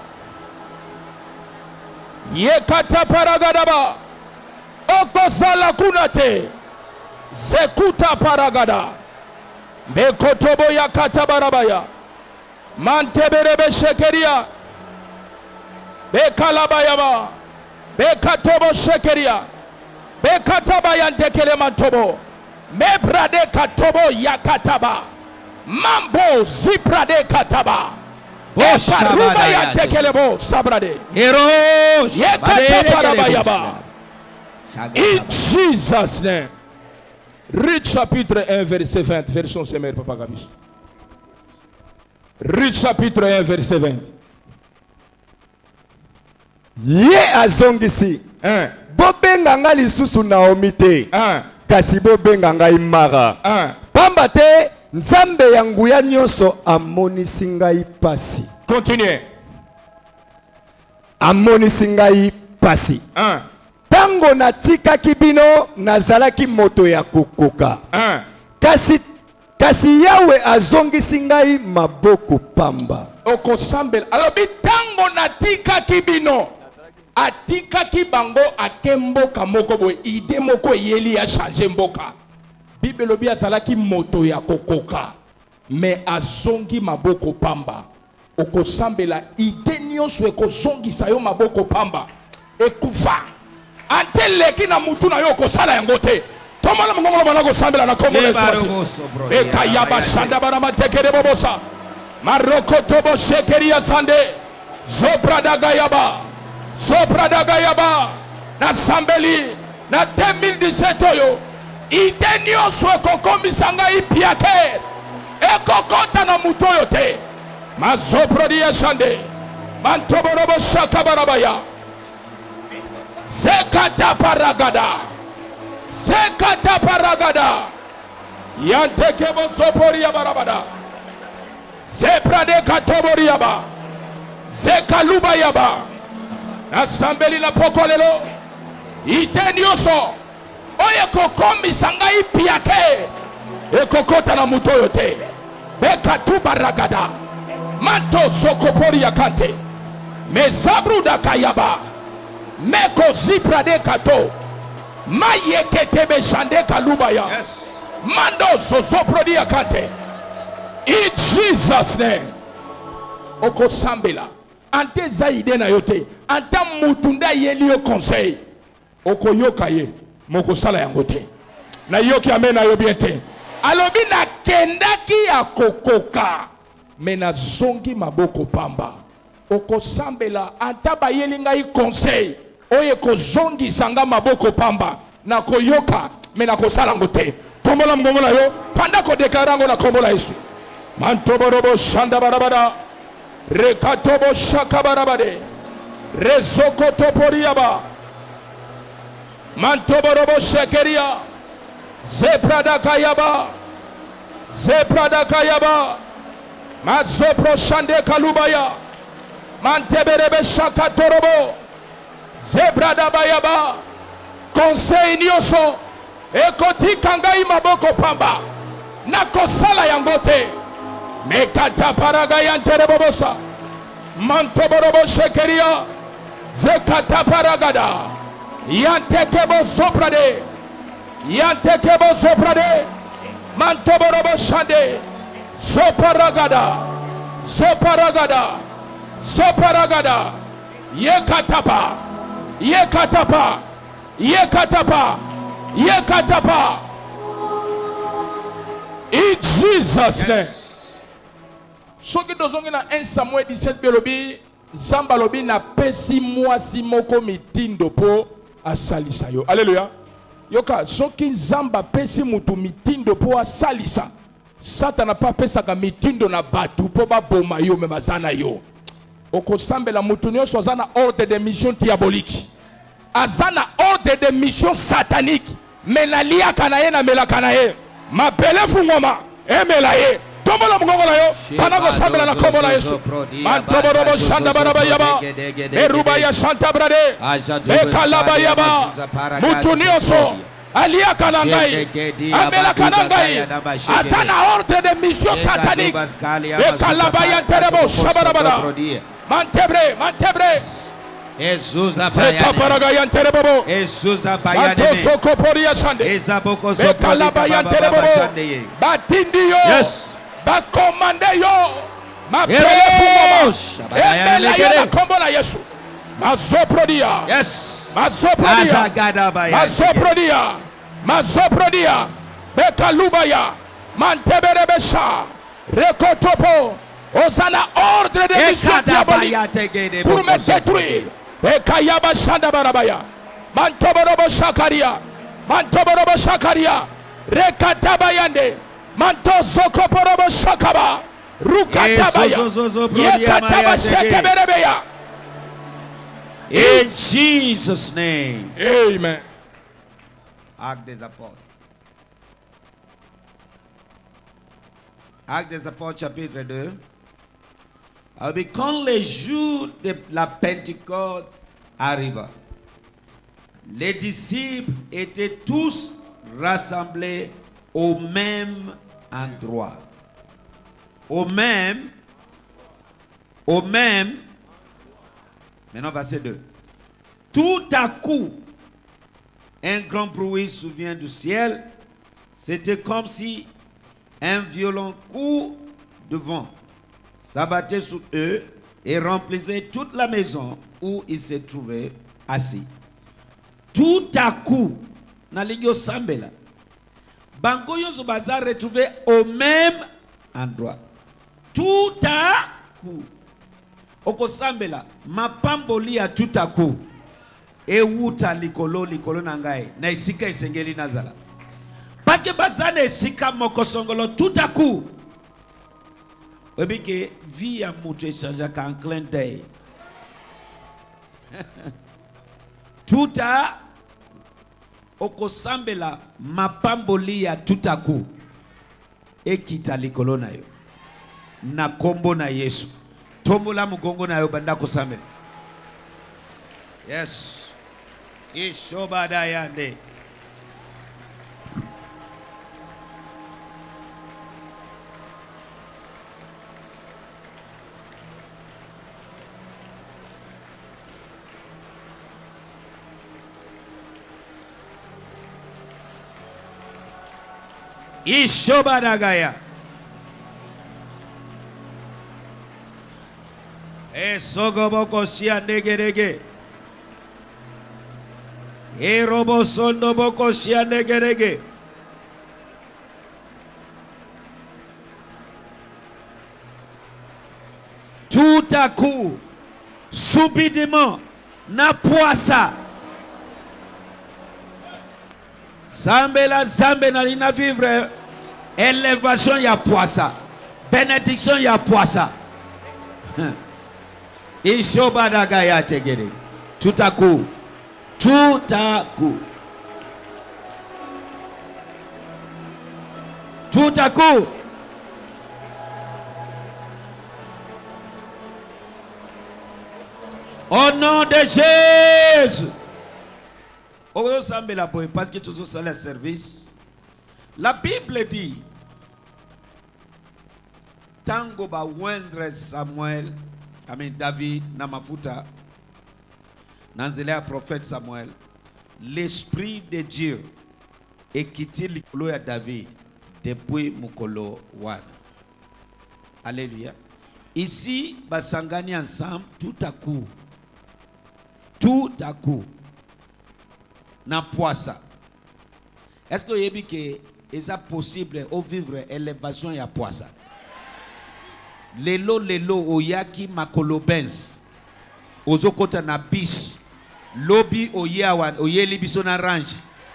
Yekata paragadaba. Okosala kunate. Zekuta paragada. Mekotobo yakata barabaya. Manteberebe shekeria. Bekalabayaba. Bekatobo shekeria. Bekatabayan tekele mantobo. Mebrade katobo yakataba. Mambo ziprade kataba. Eparuba ya tekelebo sabrade. Heroes. Yekataparabayaba. In Jesus' name. Ruth chapitre un verset vingt. Version Semer Papa Gabis. Ruth chapitre un verset vingt. Ye azongisi. un. Bobenga nga lisusu Naomi te. un. Kasi bobenga ngai Mara. un. Pamba te Nzambe ya nguya nyonso amonisi ngai pasi. Continuez. Amonisi ngai pasi. un. Tango natikaki bino nazalaki moto ya kokoka. un. Kasi kasi Yawe azongisi ngai maboko pamba. Okosambela. Alors bitango natika kibino. Atika kibango akemboka moko boy. Ide moko yeli ya changer mboka. Bible lobi azalaki moto ya kokoka. Mais azongi maboko pamba. Okosambela ide nyonso ekozongi sayo maboko pamba. Ekufa. Anteleki na mutu na yo kosala yango te. Tomala mngongolo bana kosambela na kombo lesasi. Eka yaba shanda bara matekere bobosa. Maroko tobo shekeria sande. Zopra daga yaba. Zopra daga yaba. Na sambeli. Na deux mille dix-sept oyo. Ide nyonso ekokomisa ngai piake. Ekokota na mutu oyo te. Mazopro dia shande. Mantoborobo shaka barabaya. Zekata paragada. Zekata paragada. Yantekebo zoporia barabada. Zeprade katoboriaba. Zekaluba yaba. Nasambeli la pokolelo. Itenioso. Oye kokomi sangai piake. Ekokota na mutoyo te. Bekatu baragada. Manto sokoporia kante. Mezabru da kayaba. Meko ziprade kato. Maye ketebe shande kalubaya. Yes. Mando sosoprodi akante. In Jesus' name. Oko sambela. Ante zaide na yote. Anta mutunda yeli yo conseil. Oko yokaye. Moko sala yangote. Na yoki amena yobiente. Alobi na kendaki ya kokoka. Mena zongi maboko pamba. Oko sambela. Anta ba yeli ngai conseil. Oye ko zongi sanga maboko pamba. Na koyoka. Mena ko sala ngote. Tombola mgongola yo. Panda ko dekarango na kombola Yesu. Mantoborobo shanda barabada. Rekatobo shaka barabade. Rezoko toporiaba. Mantoborobo shekeria. Zeprada kayaba. Zeprada kayaba. Mazopro shande kalubaya. Manteberebe shaka torobo. Zebrada bayaba. Conseil nyoso. Ekoti kangai maboko pamba. Nakosala yangote. Mekata paraga yantere bobosa. Mantoborobo shekeria. Zekata paragada. Yantekebo soprade. Yantekebo soprade. Mantoborobo shande. Soparagada. Soparagada. Soparagada. Yekatapa. Yekatapa. Yekatapa. Yekatapa. In Jesus' name. Soki dozongi na un Samuel dix-sept belobi. Zamba lobi na pesi mwasi moko mitindo po asalisa yo. Alléluia. Yoka soki zamba pesi mutu mitindo po asalisa. Satana pa pesa ka mitindo na batu po ba boma yo me bazana yo. Oko sambela mutu nyonso azana ordre de mission diabolique. Azana ordre de mission satanique. Menalia kanaye na mela kanaye. Mapele fungoma emelaye. Tombola mgongola yo. Panako sambela na komola Yesu. Mantoborobo shanda baraba yaba. Eruba ya shanta brade. Ekalaba yaba. Mutu nyonso Alia Kanangai, Amela Kanangai, Asana ordre de mission satanique, et Kalabayan Terebo, Shabarabara, Mantebre, Mantebre, Zeta Paragayan Terebo, Manto Sokoporia Shande, et Kalabayan Terebo, Batindio, Bakomandeyo, Ma Pelefumo, Emelaya Kombola Yesu, Mazoprodia, yes, Mazoprodia, Mazoprodia, Mazoprodia, Bekalubaya, Manteberebesha, Rekotopo, Osana ordre de mission diabolique pour me détruire. Bekayaba Shanda Barabaya, Mantoborobo Shakaria, Mantoborobo Shakaria, Rekatabayande, Manto Sokoporobo Shakaba, Rukatabaya, Yekataba Shekeberebeya. In Jesus' name. Amen. Actes des Apôtres. Actes des Apôtres, chapitre deux. Alors, quand les jours de la Pentecôte arriva, les disciples étaient tous rassemblés au même endroit. Au même, au même, maintenant verset deux. Tout à coup, un grand bruit souvient du ciel. C'était comme si un violent coup de vent s'abattait sur eux et remplissait toute la maison où ils se trouvaient assis. Tout à coup, Naligio Sambela, Bangoyo Zubaza retrouvé au même endroit. Tout à coup. Oko Sambela, mapamboli à tout à coup. E wuta likolo likolo nangai. Na isika isengeli nazala. Parce que bazane isika mokosongolo tout à coup. Obi ke vie a mutu change en clin d'œil. Tout à Oko Sambela, mapamboli à tout à coup. E kita likolo na yo. Na kombo na Yesu. Tombola mugongo na yo banda kusame. Yes. Ishobada yande. Ishobada gaya. E sogoboko sia negerege. E robo sondo boko sia negerege. Tout à coup, subitement, na poissa. Zambe la zambe na lina vivre. Élévation ya poissa. Bénédiction ya poissa. Ishobadagaya tegere. Tout à coup. Tout à coup. Tout à coup. Au nom de Jésus. Parce que toujours ça le service. La Bible dit Tango ba wendre Samuel. Amen. David, Namafuta, Nanzélé, prophète Samuel, l'esprit de Dieu est quitté le à David depuis Mukolo Wana. Alléluia. Ici, basangani ensemble tout à coup. Tout à coup. Na poissa. Est-ce que vous avez dit que c'est possible de vivre élévation et à poissa? Lelo lelo oyaki makolobens ozokota na bis lobi oyawan oyeli biso na range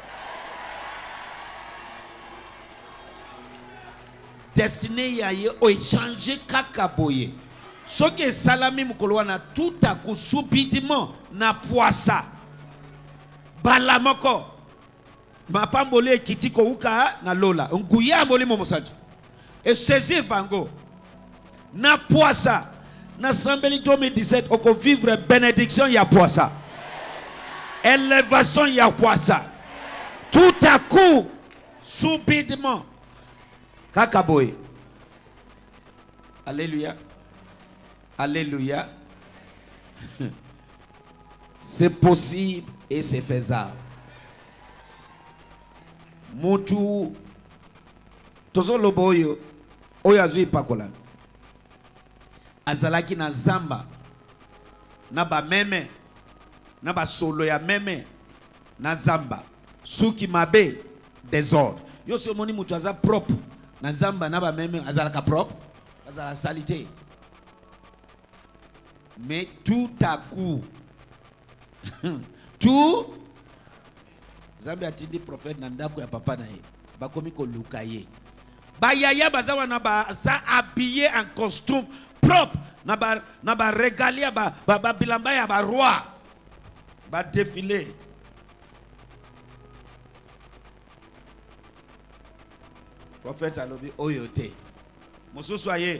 destiné ya ye o changer kaka boye soki salami mukolo wana tout à coup subitement na poissa balamoko mapambole kitiko uka na lola nguya mboli momosato et saisir bango na poissa na Sambeli deux mille dix-sept oko vivre bénédiction ya poissa élévation ya poissa tout à coup, subitement, kakaboy. Alléluia. Alléluia. C'est possible et c'est faisable. Mutu tozolo boyo oyo azui pakola azalaki na zamba na ba meme na ba solo ya meme na zamba suki mabe désordre yo so moni mutu aza propre na zamba na ba meme azalaka propre azala salité mais tout à coup tout Zambia atindi prophète na ndako ya papa na ye bakomi ko luka ye ba yaya bazawa na ba za habillé en costume propre na ba na ba regalia ba ba, ba bilamba ya ba roi ba défilé prophète alobi oyote mosusu aye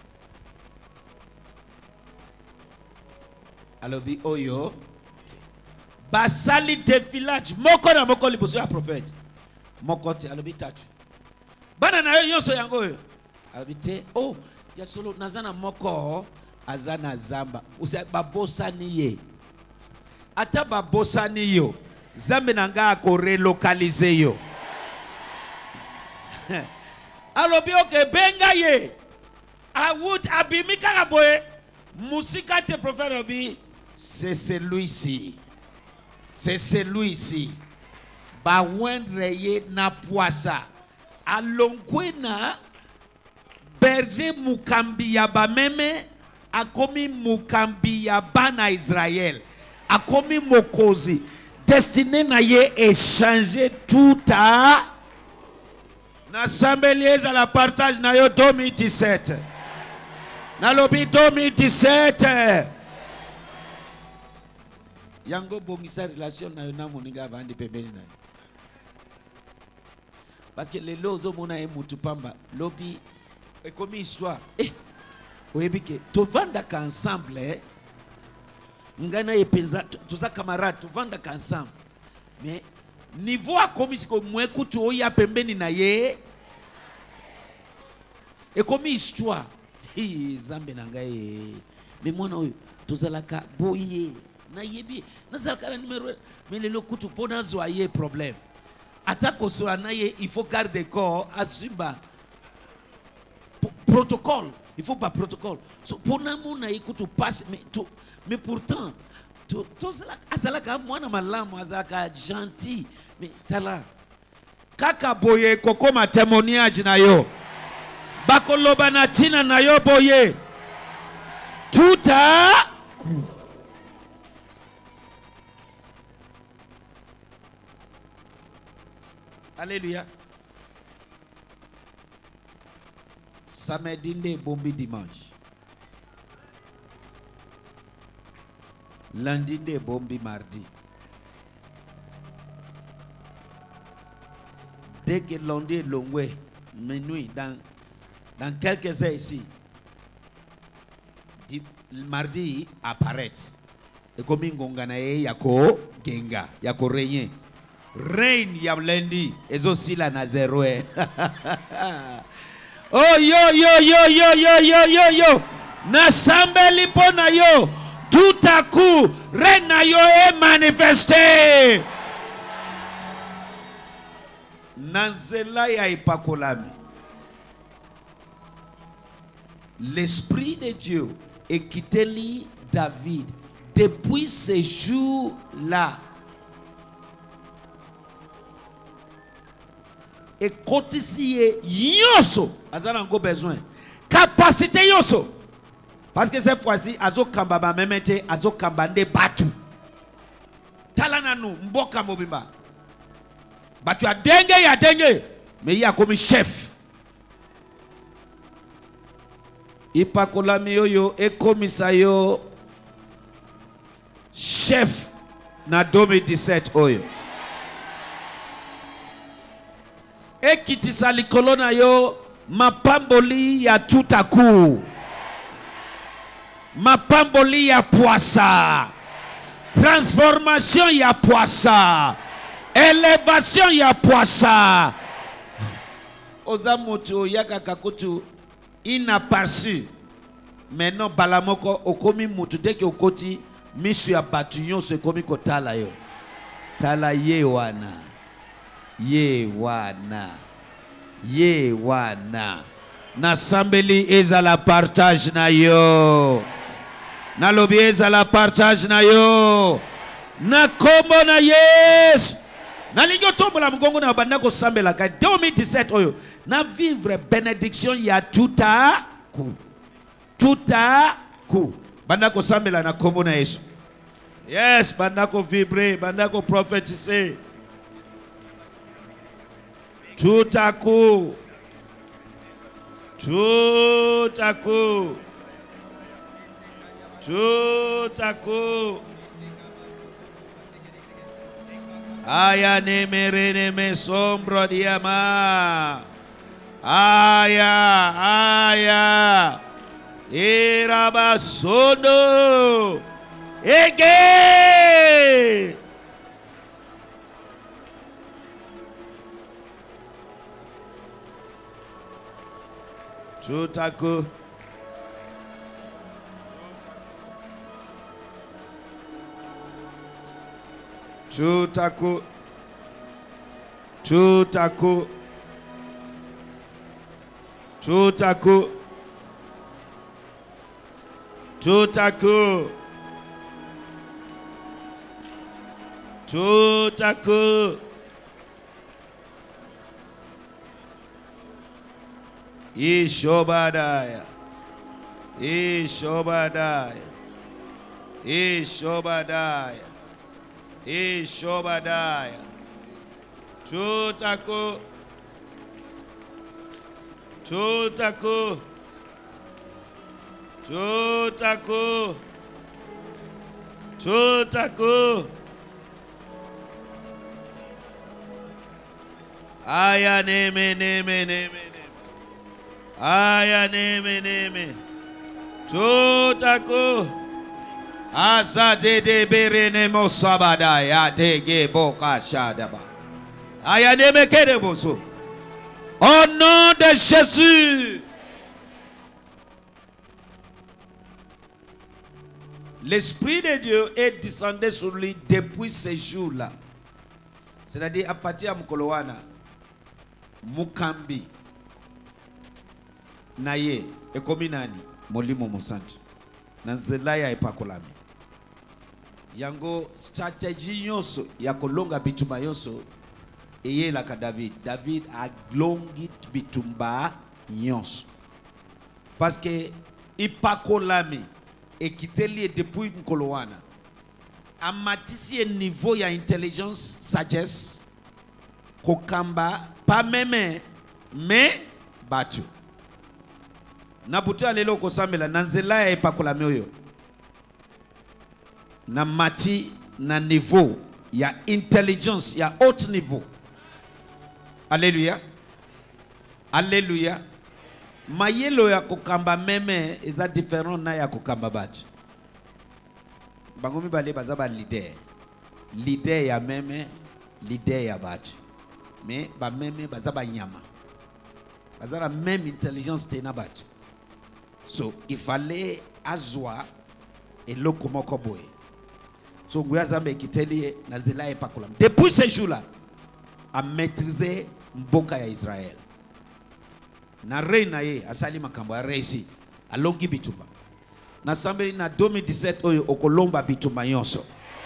alobi oyo basali défilage moko na moko liboso ya prophète moko te alobi tatu bana na yo nyonso yango yo alobi te oh ya solo nazana moko azana zamba usa babosani ye ata babosani yo zambe nanga ko relocaliser yo alobi oke benga ye awut abimika kaboye musika te prophète alobi c'est celui-ci. C'est celui-ci. Ba wendreye na poisa. Alonkwena berger mukambi ya ba meme akomi mukambi ya bana Israël. Akomi mokozi. Destiné na ye échanger tout à na sambeliez à la partage na yo deux mille dix-sept. Na lobi deux mille dix-sept. Yango bongisa relation na yona moninga vandi pembeni na. Parce que les lozo mona e mutupamba lobi e comme histoire eh oyebike to vanda ka ensemble eh ngana e penza to za camarade to vanda ka ensemble mais niveau a comme siko mwekutu oya pembeni na ye e comme histoire hi zambe na ngai mais mwana oyo tozalaka boye na yebi na zalaka na numéro mais le kutu pona zo aye problème atako so anaye il faut garder corps azimba protocole il faut pas protocole so pona mona ikutu passe mais to, mais pourtant to to zalaka azalaka mwana malamu azalaka gentil mais tala kaka boye kokoma témoignage na yo bakoloba na tina na yo boye tout à coup. Alléluia. Samedi nde bombi dimanche. Lundi nde bombi mardi. Dès que lundi est longé, minuit, dans, dans quelques heures ici, le mardi apparaît. Et comme ngonganae yako genga, yako régner. Reine ya lundi ezosi la na zéro. Oh yo yo yo yo yo yo yo yo na sambeli pona yo tout à coup reine na yo est manifesté nanzela ya ipakolami. L'esprit de Dieu est quitté David depuis ce jour-là. Et cotiser yoso azana ngo besoin capacité yoso parce que cette fois-ci azo kamba ba memete azo kamba nde batu talana nu mboka mobimba batu ya denge ya denge mais il y a comme chef ipakolami yoyo e komisa yo chef na deux mille dix-sept oyo. Et qui tisa likolo na yo mapamboli ya tout à coup. Mapamboli ya poissa. Transformation ya poissa. Elle élévation ya poissa. Ozamoto yaka kakutu inaperçu. Maintenant balamoko okomi mutu dès que okoti misu ya batuyon se komi kotala yo. Tala ye wana. Ye wana. Ye wana. Na sambeli ezala partage na yo. Na lobi ezala partage na yo. Na kombo na yes. Na ligyo tombo la mgongo na banda ko sambela ka deux mille dix-sept oyo. Na vivre bénédiction ya tout à coup. Tout à coup. Banda ko sambela na kombo na Yesu. Yes, banda ko vibrer, banda ko prophétiser. Tout à coup. Tout à coup. Tout à coup. Aya nemere neme sombro diama. Aya, aya. Irabasodo. Ege. Tout à coup. Tout à coup. Tout à coup. Tout à coup. Tout à coup. Tout à coup. Ishobadaya. Ishobadaya. Ishobadaya. Ishobadaya. Tout à coup. Tout à coup. Tout à coup. Tout à coup. Aya neme neme neme. Aya neme neme. Tout à coup. Azade de berene mosabada ya dege boka shadaba. Aya neme kede boso. Au nom de Jésus. L'Esprit de Dieu est descendu sur lui depuis ce jour-là. C'est-à-dire à partir de Mukolowana, Mukambi, Naye, Ekominani, Molimo Musantu, Nanzelaya Epakolami. Yango stratégie yoso ya kolonga bitumba yoso eye la ka David. David a longi bitumba yoso. Parce que Ipakolami et kiteli depuis Mkolowana. A matisi niveau ya intelligence, sagesse, kokamba, pas même, mais batu. Nabutu alelo kosambela nanzela ya Ipakolami oyo. Na mati na niveau ya intelligence ya haut niveau. Alléluia. Alléluia. Mayelo ya kokamba meme eza différent na ya kokamba batu. Bangomi bale bazaba leader. Leader ya meme, leader ya batu. Mais ba meme bazaba nyama. Bazara même intelligence tena batu. So il fallait azwa et lokomoko boy. So Nguyazambe kiteli na zela Epakolami. Depuis ce jour-là, a maîtrisé mboka ya Israël. Na reina ye asali makambo ya reisi alongi bitumba. Na sambeli na deux mille dix-sept oyo okolomba bitumba yonso.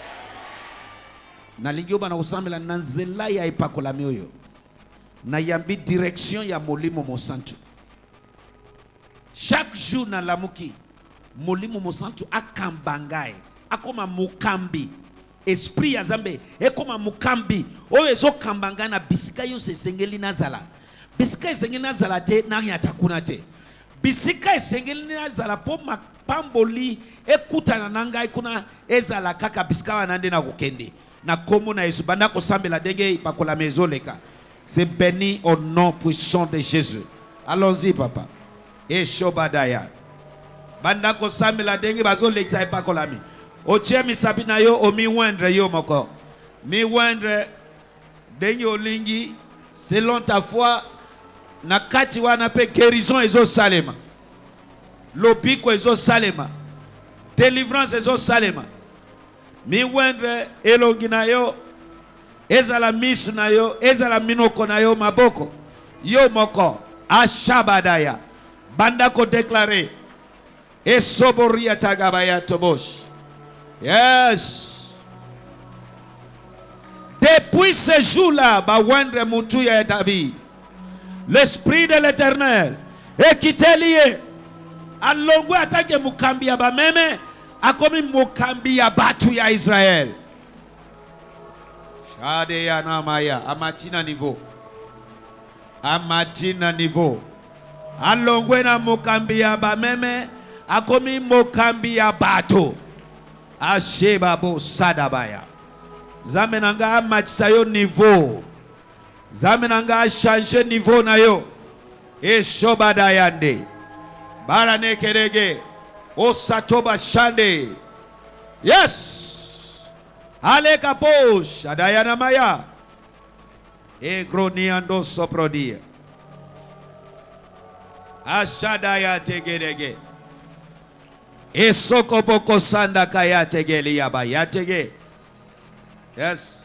Na ligioba na usambela na nzela ya Epakolami oyo. Na yambi direction ya Molimo Mosantu. Chaque jour na lamuki Molimo Mosantu akambangaye. Akoma mukambi esprit ya Zambe ekoma mukambi oyo ezo kambanga na bisika yo se sengeli nazala bisika esengeli nazala te na nya takuna te bisika esengeli nazala po mapamboli ekutana nanga ikuna ezala kaka bisika wanande na kokende na komo na Yesu banda kosambela denge ipakola mezoleka. C'est béni au nom puissant de Jésus. Allons-y papa. Et shobadaya banda kosambela denge bazoleka ipakolami. Oche mi sabina yo o mi wendre yo moko. Mi wendre Dengi olingi selon ta foi na kati wana pe guérison ezo salema. Lobiko ezo salema. Délivrance ezo salema. Mi wendre elongi na yo. Ezala misu na yo, ezala minoko na yo maboko. Yo moko ashabadaya. Banda ko déclarer. Esoboria tagabaya tobosh. Yes. Depuis ce jour-là, Bawendre Moutouya et David, l'esprit de l'Éternel est quitté lié. Alongo attaque Mukambi ya Bameme, a commis Mukambi ya Batu ya Israël. Shade ya Namaya, Amatina niveau. Amatina niveau. Alongo na Mukambi ya Bameme, a commis Mukambi ya Batu. Asheba bo Sadabaya. Zamenanga matisa yo niveau. Zamenanga changer niveau na yo. E shobada yande. Barane kerege. O satoba shande. Yes. Ale kaposh. Adayana maya. E groniando soprodia. Ashadaya tegedege. E sokopoko sanda kaya tegeli yaba yatege. Yes.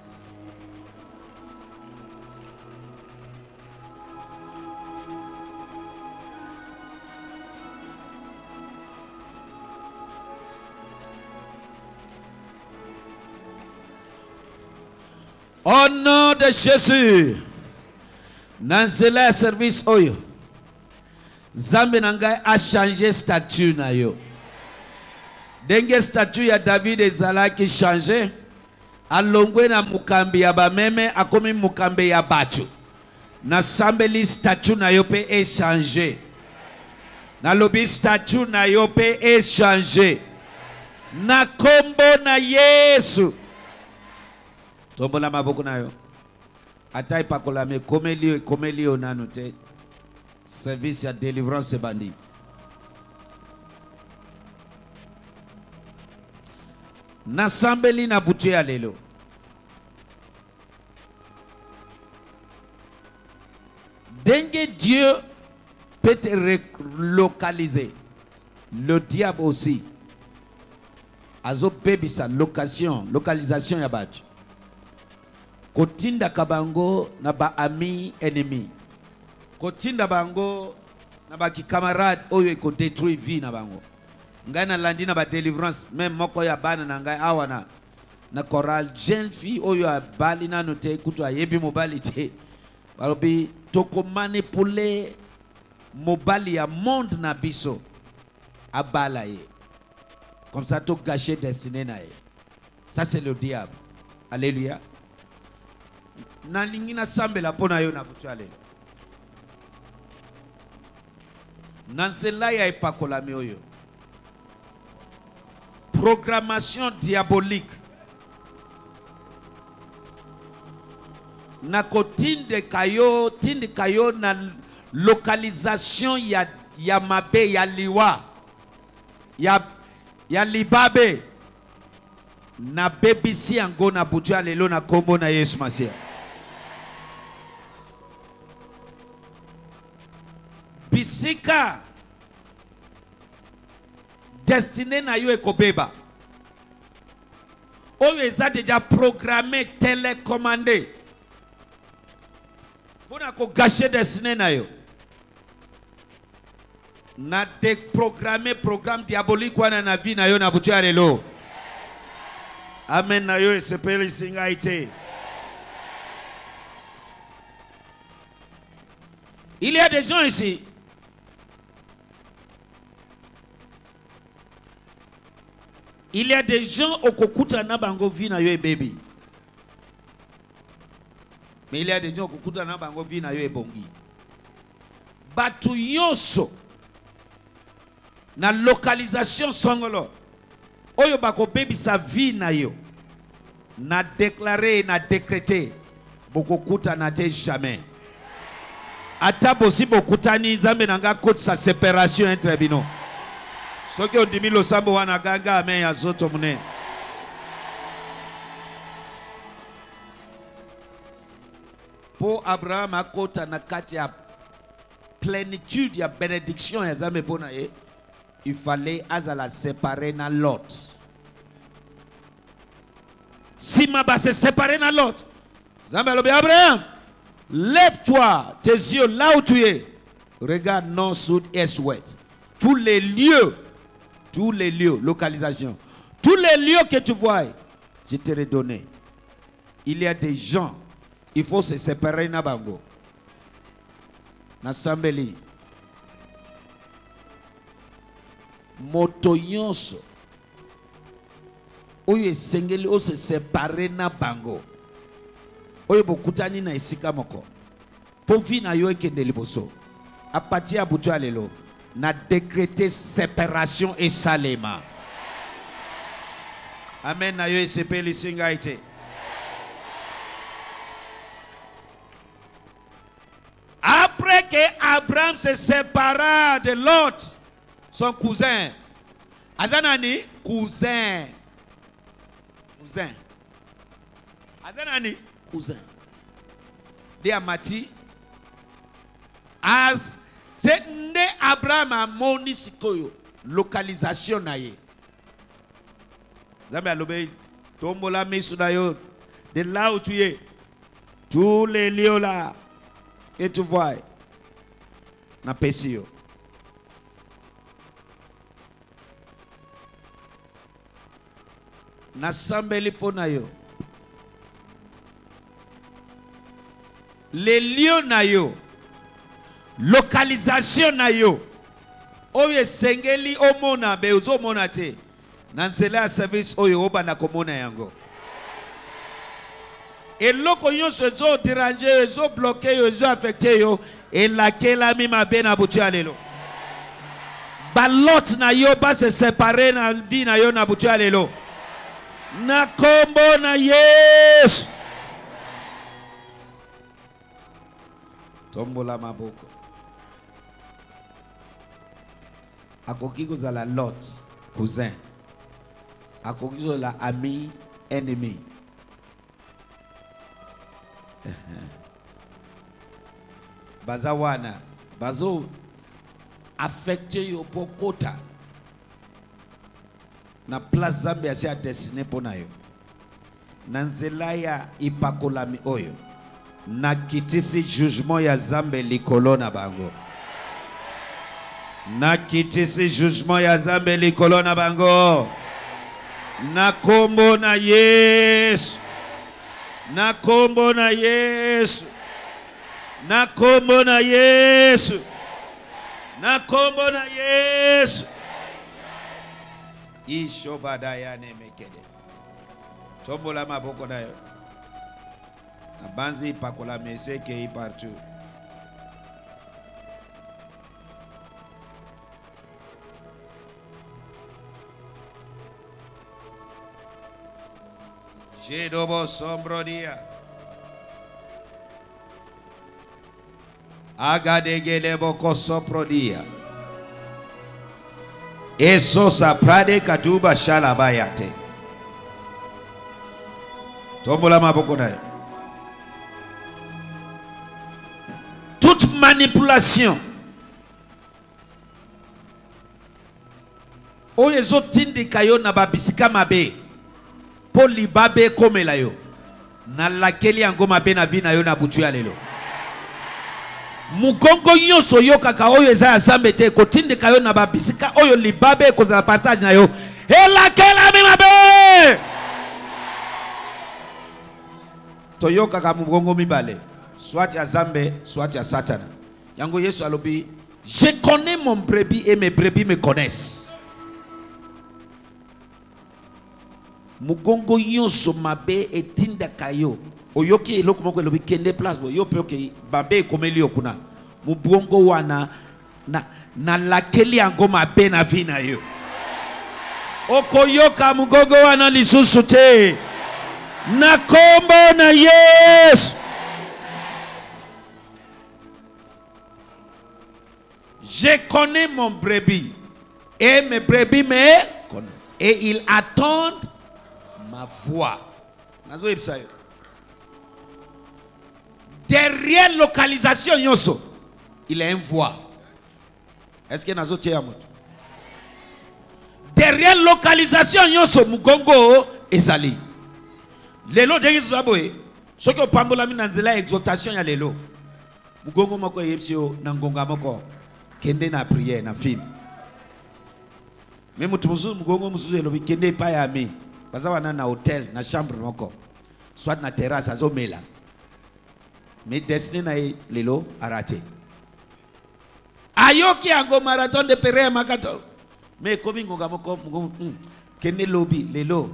Au nom de Jésus, Nanzela service oyo. Zambe nangai a changé statut na yo. Denge statut ya David ezalaki changé. Alongwe na mukambi ya Bameme akomi mukambi ya Batu. Na sambeli statut na yo pe échanger. Na lobi statut na yo pe échanger. Na kombo na Yesu. Tombo la maboko na yo. Atai pakola me komelio komelio nanu te. Service ya délivrance bandi. Na sambeli na butu ya lelo. Dengue Dieu peut te relocaliser. Le diable aussi. Azo baby sa location, localisation ya batu. Kotinda kabango na ba ami ennemi. Kotinda bango na ba ki camarade oyo ko détruire vie na bango. Ngai na landi na ba délivrance même moko ya bana na ngai awana na choral jeune fille oyo ya bali na note kutu ayebi mobali te balobi toko manipuler mobali ya monde na biso abala ye comme ça to gâcher destinée na ye. Ça c'est le diable. Alléluia. Na lingi na sambela pona yo na kutu ale Nanzela ya epakola mi oyo. Programmation diabolique. Na kotinde kayo, tinde kayo na localisation ya ya mabe ya liwa. Ya ya libabe. Na bebisi ango na butu alelo na kombo na Yesu Masia. Bisika destiné na yo ekobeba. Oyo eza déjà programmé, télécommandé. Pona ko gâcher destiné na yo. Na déprogrammé programme diabolique wana na vie na yo na butu ya lelo. Amen na yo esepeli singa ite. Il y a des gens ici. Il y a des gens au kokuta na bango vi na yo e baby. Mais il y a des gens au kokuta na bango vi na yo e bongi. Batu yoso na localisation songolo. Oyo bako baby sa vie na yo. Na déclaré na décrété. Boko kuta na te jamais. Ata bosi bokuta ni zambe nanga kote sa séparation entre bino. Soki on dimi lo sambo wana ganga amen ya zoto mune. pour Abraham akota na kati ya plénitude ya bénédiction ya Nzambe pona ye, il fallait azala séparer na Lot. Si ma ba se séparer na Lot, Nzambe alobi Abraham, lève-toi, tes yeux là où tu es. Regarde nord, sud, est, ouest. Tous les lieux, tous les lieux, localisation, tous les lieux que tu vois, je te les donné. Il y a des gens, il faut se séparer na bango. Na sambeli. Moto yonso. Oye sengeli o se séparer na bango. Oye bokutani na esika moko. Po vi na yo ekende liboso. A partir ya butu alelo, na décrété séparation et salema. Amen na yo esepeli singa ite. Après que Abraham se sépara de Lot, son cousin, Azanani, cousin, cousin, Azanani, cousin, de Amati, as ne Abraham a moni sikoyo, localisation na ye. Zame alobe, tombola misunayo, de là où tu es, tous les lieux là. Et tu vois, na pesio. Na sambeli pona yo. Les lieux na yo. Localisation na yo. Oye sengeli omona be uzo mona te. Nanzela service oye oba na komona yango. Et loko yo se zo déranger, zo bloqué, yo zo affecté yo, et laquelle la mi ma ben abutu alelo. Balot na yo pas se séparer na vie na yo na abutu alelo. Na kombo na yes. Tombola maboko. Akoki kozala Lot, cousin. Akoki kozala ami, ennemi. Bazawana, bazo affecté yo pokota. Na place Zambia si a destiné pona yo. Nanzela ya ipakolami oyo. Na kitisi jugement ya Zambe likolo na bango. Na kitisi jugement ya Zambe likolo na bango. Na kombo na Yesu. Na kombo na Yesu. Na kombo na Yesu. Na kombo na Yesu. Isho badaya ne mekede. Tombola maboko na yo. Na banzi pakola meseke yi partout. Jedobo sombrodia. Agadegele boko soprodia. Eso saprade kaduba shalabayate. Tombola maboko na. Toute manipulation. Oye zotindi kayo na babisika mabe. Poli babe komela yo. Na lakeli yango mabe na vi na yo na butu ya lelo. Mugongo nyonso yo kaka oyo eza ya Zambe te kotindi kayo na babisika oyo libabe kozala partage na yo. E lakela mi mabe. Toyo kaka mugongo mibale. Soit ya Zambe, soit ya Satana. Yango Yesu alobi, je connais mon brebis et mes brebis me connaissent. Mugongo yonso mabe etinda kayo. Oyoki eloko moko elobi kende place bo yo peoke babe komeli okuna. Mugongo wana na na lakeli yango mabe na vi na yo. Okoyoka mugongo wana lisusu te. Na kombo na Yesu. Je connais mon brebis et mes brebis me connaissent. Et ils attendent ma voix. Dès derrière localisation yoso, il a une voix. Est-ce qu'il y a un autre? Derrière localisation yoso, mugongo ezali. Lelo dengi zaboe. Ce que pambola mi nanzela exhortation ya lelo. Mugongo moko yepsio na ngonga moko. Kende na prière na film. Mais mutu musu mugongo musu elobi kende pa ya mi. Baza wana na hotel na chambre moko. Soit na terrasse azomela. Mais destiné na lelo arate. Ayoki ango marathon de pere makato. Mais comme ngonga moko mugongo kende lobby lelo.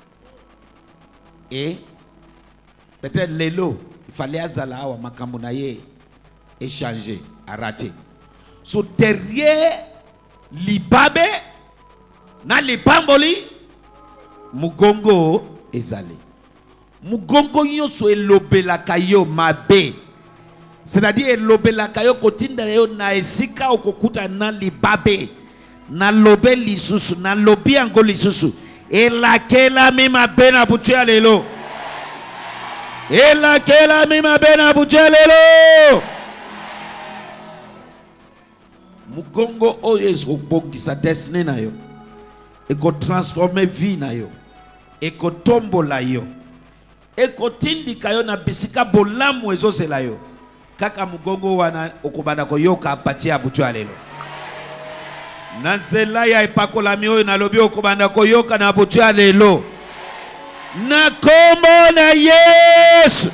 Et peut-être lelo il fallait azala awa makambo na ye échanger arate. So derrière libabe na libamboli mugongo ezali. Mugongo nyonso elobelaka yo mabe. C'est-à-dire elobelaka yo kotinda yo na esika okokuta na libabe. Na lobe lisusu na lobi ango lisusu. Elakela mi mabe na butu ya lelo. Elakela mi mabe na butu ya lelo. Mugongo oyo ezobongisa destiny na yo. Eko transformer vie na yo. Eko tombola yo. Eko tindika yo na bisika bolamu ezozela yo. Kaka mugongo wana okubanda ko yoka apati ya butu ya lelo. Nanzela ya ipakola mioyo na lobi okubanda ko yoka na butu ya lelo. Na kombo na Yesu.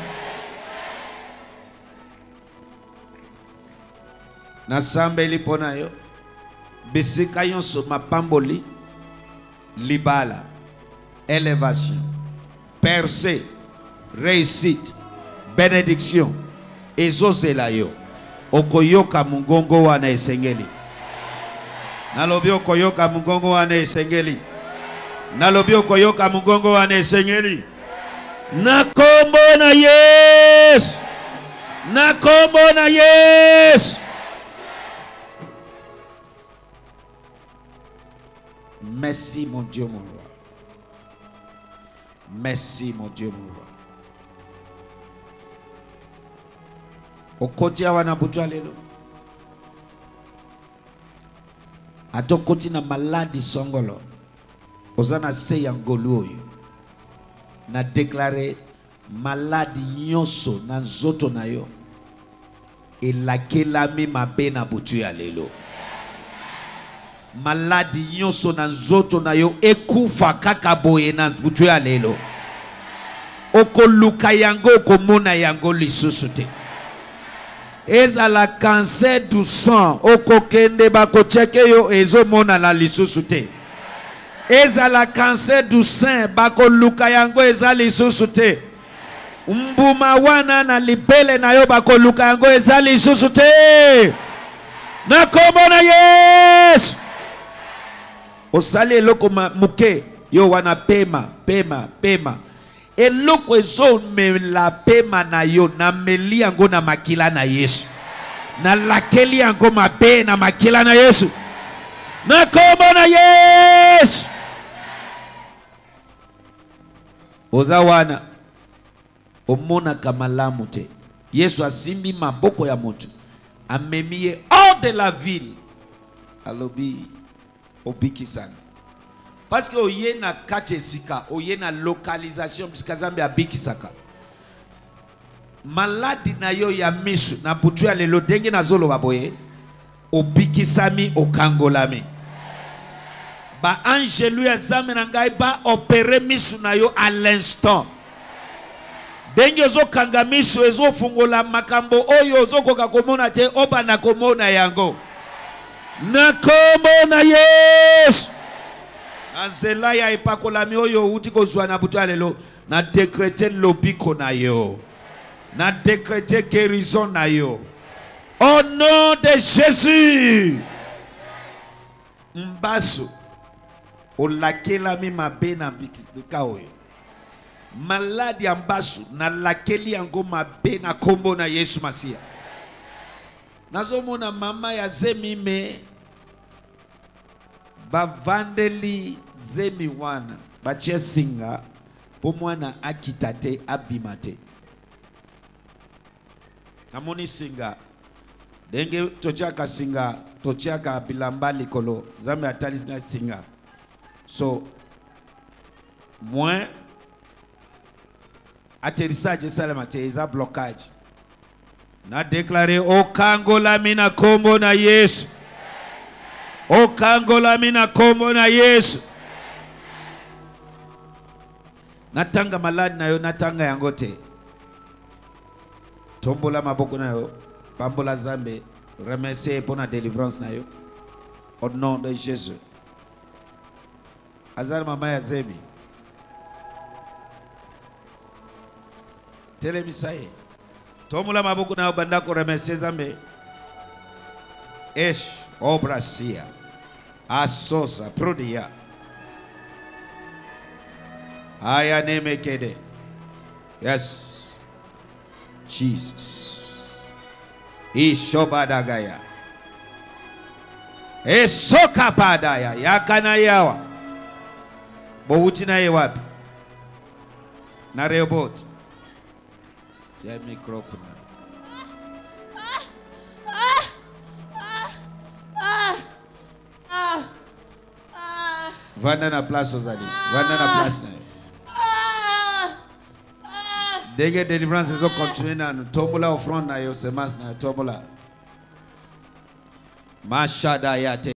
Na sambe lipona yo. Bisika yonso mapamboli. Libala. Élévation. Percée. Réussite. Bénédiction. Ezozela yo. Okoyoka mungongo wana esengeli. Nalobi okoyoka mungongo wana esengeli. Nalobi okoyoka mungongo wana esengeli. Na kombo na Yesu. Na kombo na Yesu. Merci mon Dieu mon roi. Merci mon Dieu mon roi. Okoti awana butu alelo. Ato koti na maladi songolo. Ozana se ya ngolu oyo. Na déclaré maladi nyonso na nzoto na yo. Elakela mi mabe na butu ya lelo. Maladi nyonso na nzoto na yo ekufa kaka boye na butu ya lelo. Okoluka yango okomona yango lisusu te. Ezala cancer du sang okokende bakocheke yo ezomona la lisusu te. Ezala cancer du sein bakoluka yango eza lisusu te. Mbuma wana na libele na yo bakoluka yango eza lisusu te. Na kombo na Yesu. Osali eloko muke yo wana pema pema pema. Eloko ezo me la pema na yo na meli yango na makila na Yesu. Na lakeli yango mabe na makila na Yesu. Na kombo na Yesu. Ozawana omona kamalamu te. Yesu asimbi maboko ya moto. Amemie hors de la ville. Alobi obiki sana. Parce que oye na kati esika, oye na localisation bisika zambe abiki saka. Maladi na yo ya misu na butu ya lelo denge na zolo baboye. Obiki sami okangolami. Ba angelu ya zame na ngai ba opere misu na yo à l'instant. Denge zo kanga misu ezo fungola makambo oyo zo koka komona te oba na komona yango. Na kombo na Yesu. Anzela ya ipakola mioyo uti kozwa na butu alelo. Na décréter lobiko na yo. Na décréter guérison na yo. Au nom de Jésus. Mbasu. Olakela mi mabe na bika oyo. Maladi ya mbasu. Na lakeli yango mabe na kombo na Yesu Masia. Nazomona mama ya zemi me. Bavandeli zemi wana. Bache singa. Po mwana akitate abimate. Amoni singa. Denge tochaka singa, tochaka bilamba likolo. Zambe atalisga singa. So, moins atterrissage salama teza blocage. Na déclaré au Kangola mina kombo na Yesu. Au Kangola mina kombo na Yesu. Natanga maladi na yo natanga yangote. Tombola maboko na yo. Pambola zambe. Remercier pour la délivrance na yo. Au nom de Jésus. Azar mama ya zemi. Telemisaye. Tombola maboko na yo bandako remercier zambe. Esh obrasia. Asosa prodia. Aya neme kede. Yes. Jesus. Ishobadagaya. Esokapadaya. Yakana yawa. Bohuti na yewapi. Na reobot. Tia mikropo na. Vanda na place ozali. Vanda na place na yo. Denge délivrance ils ont continué na tombola offrande na yo semence na tombola. Mashada yate.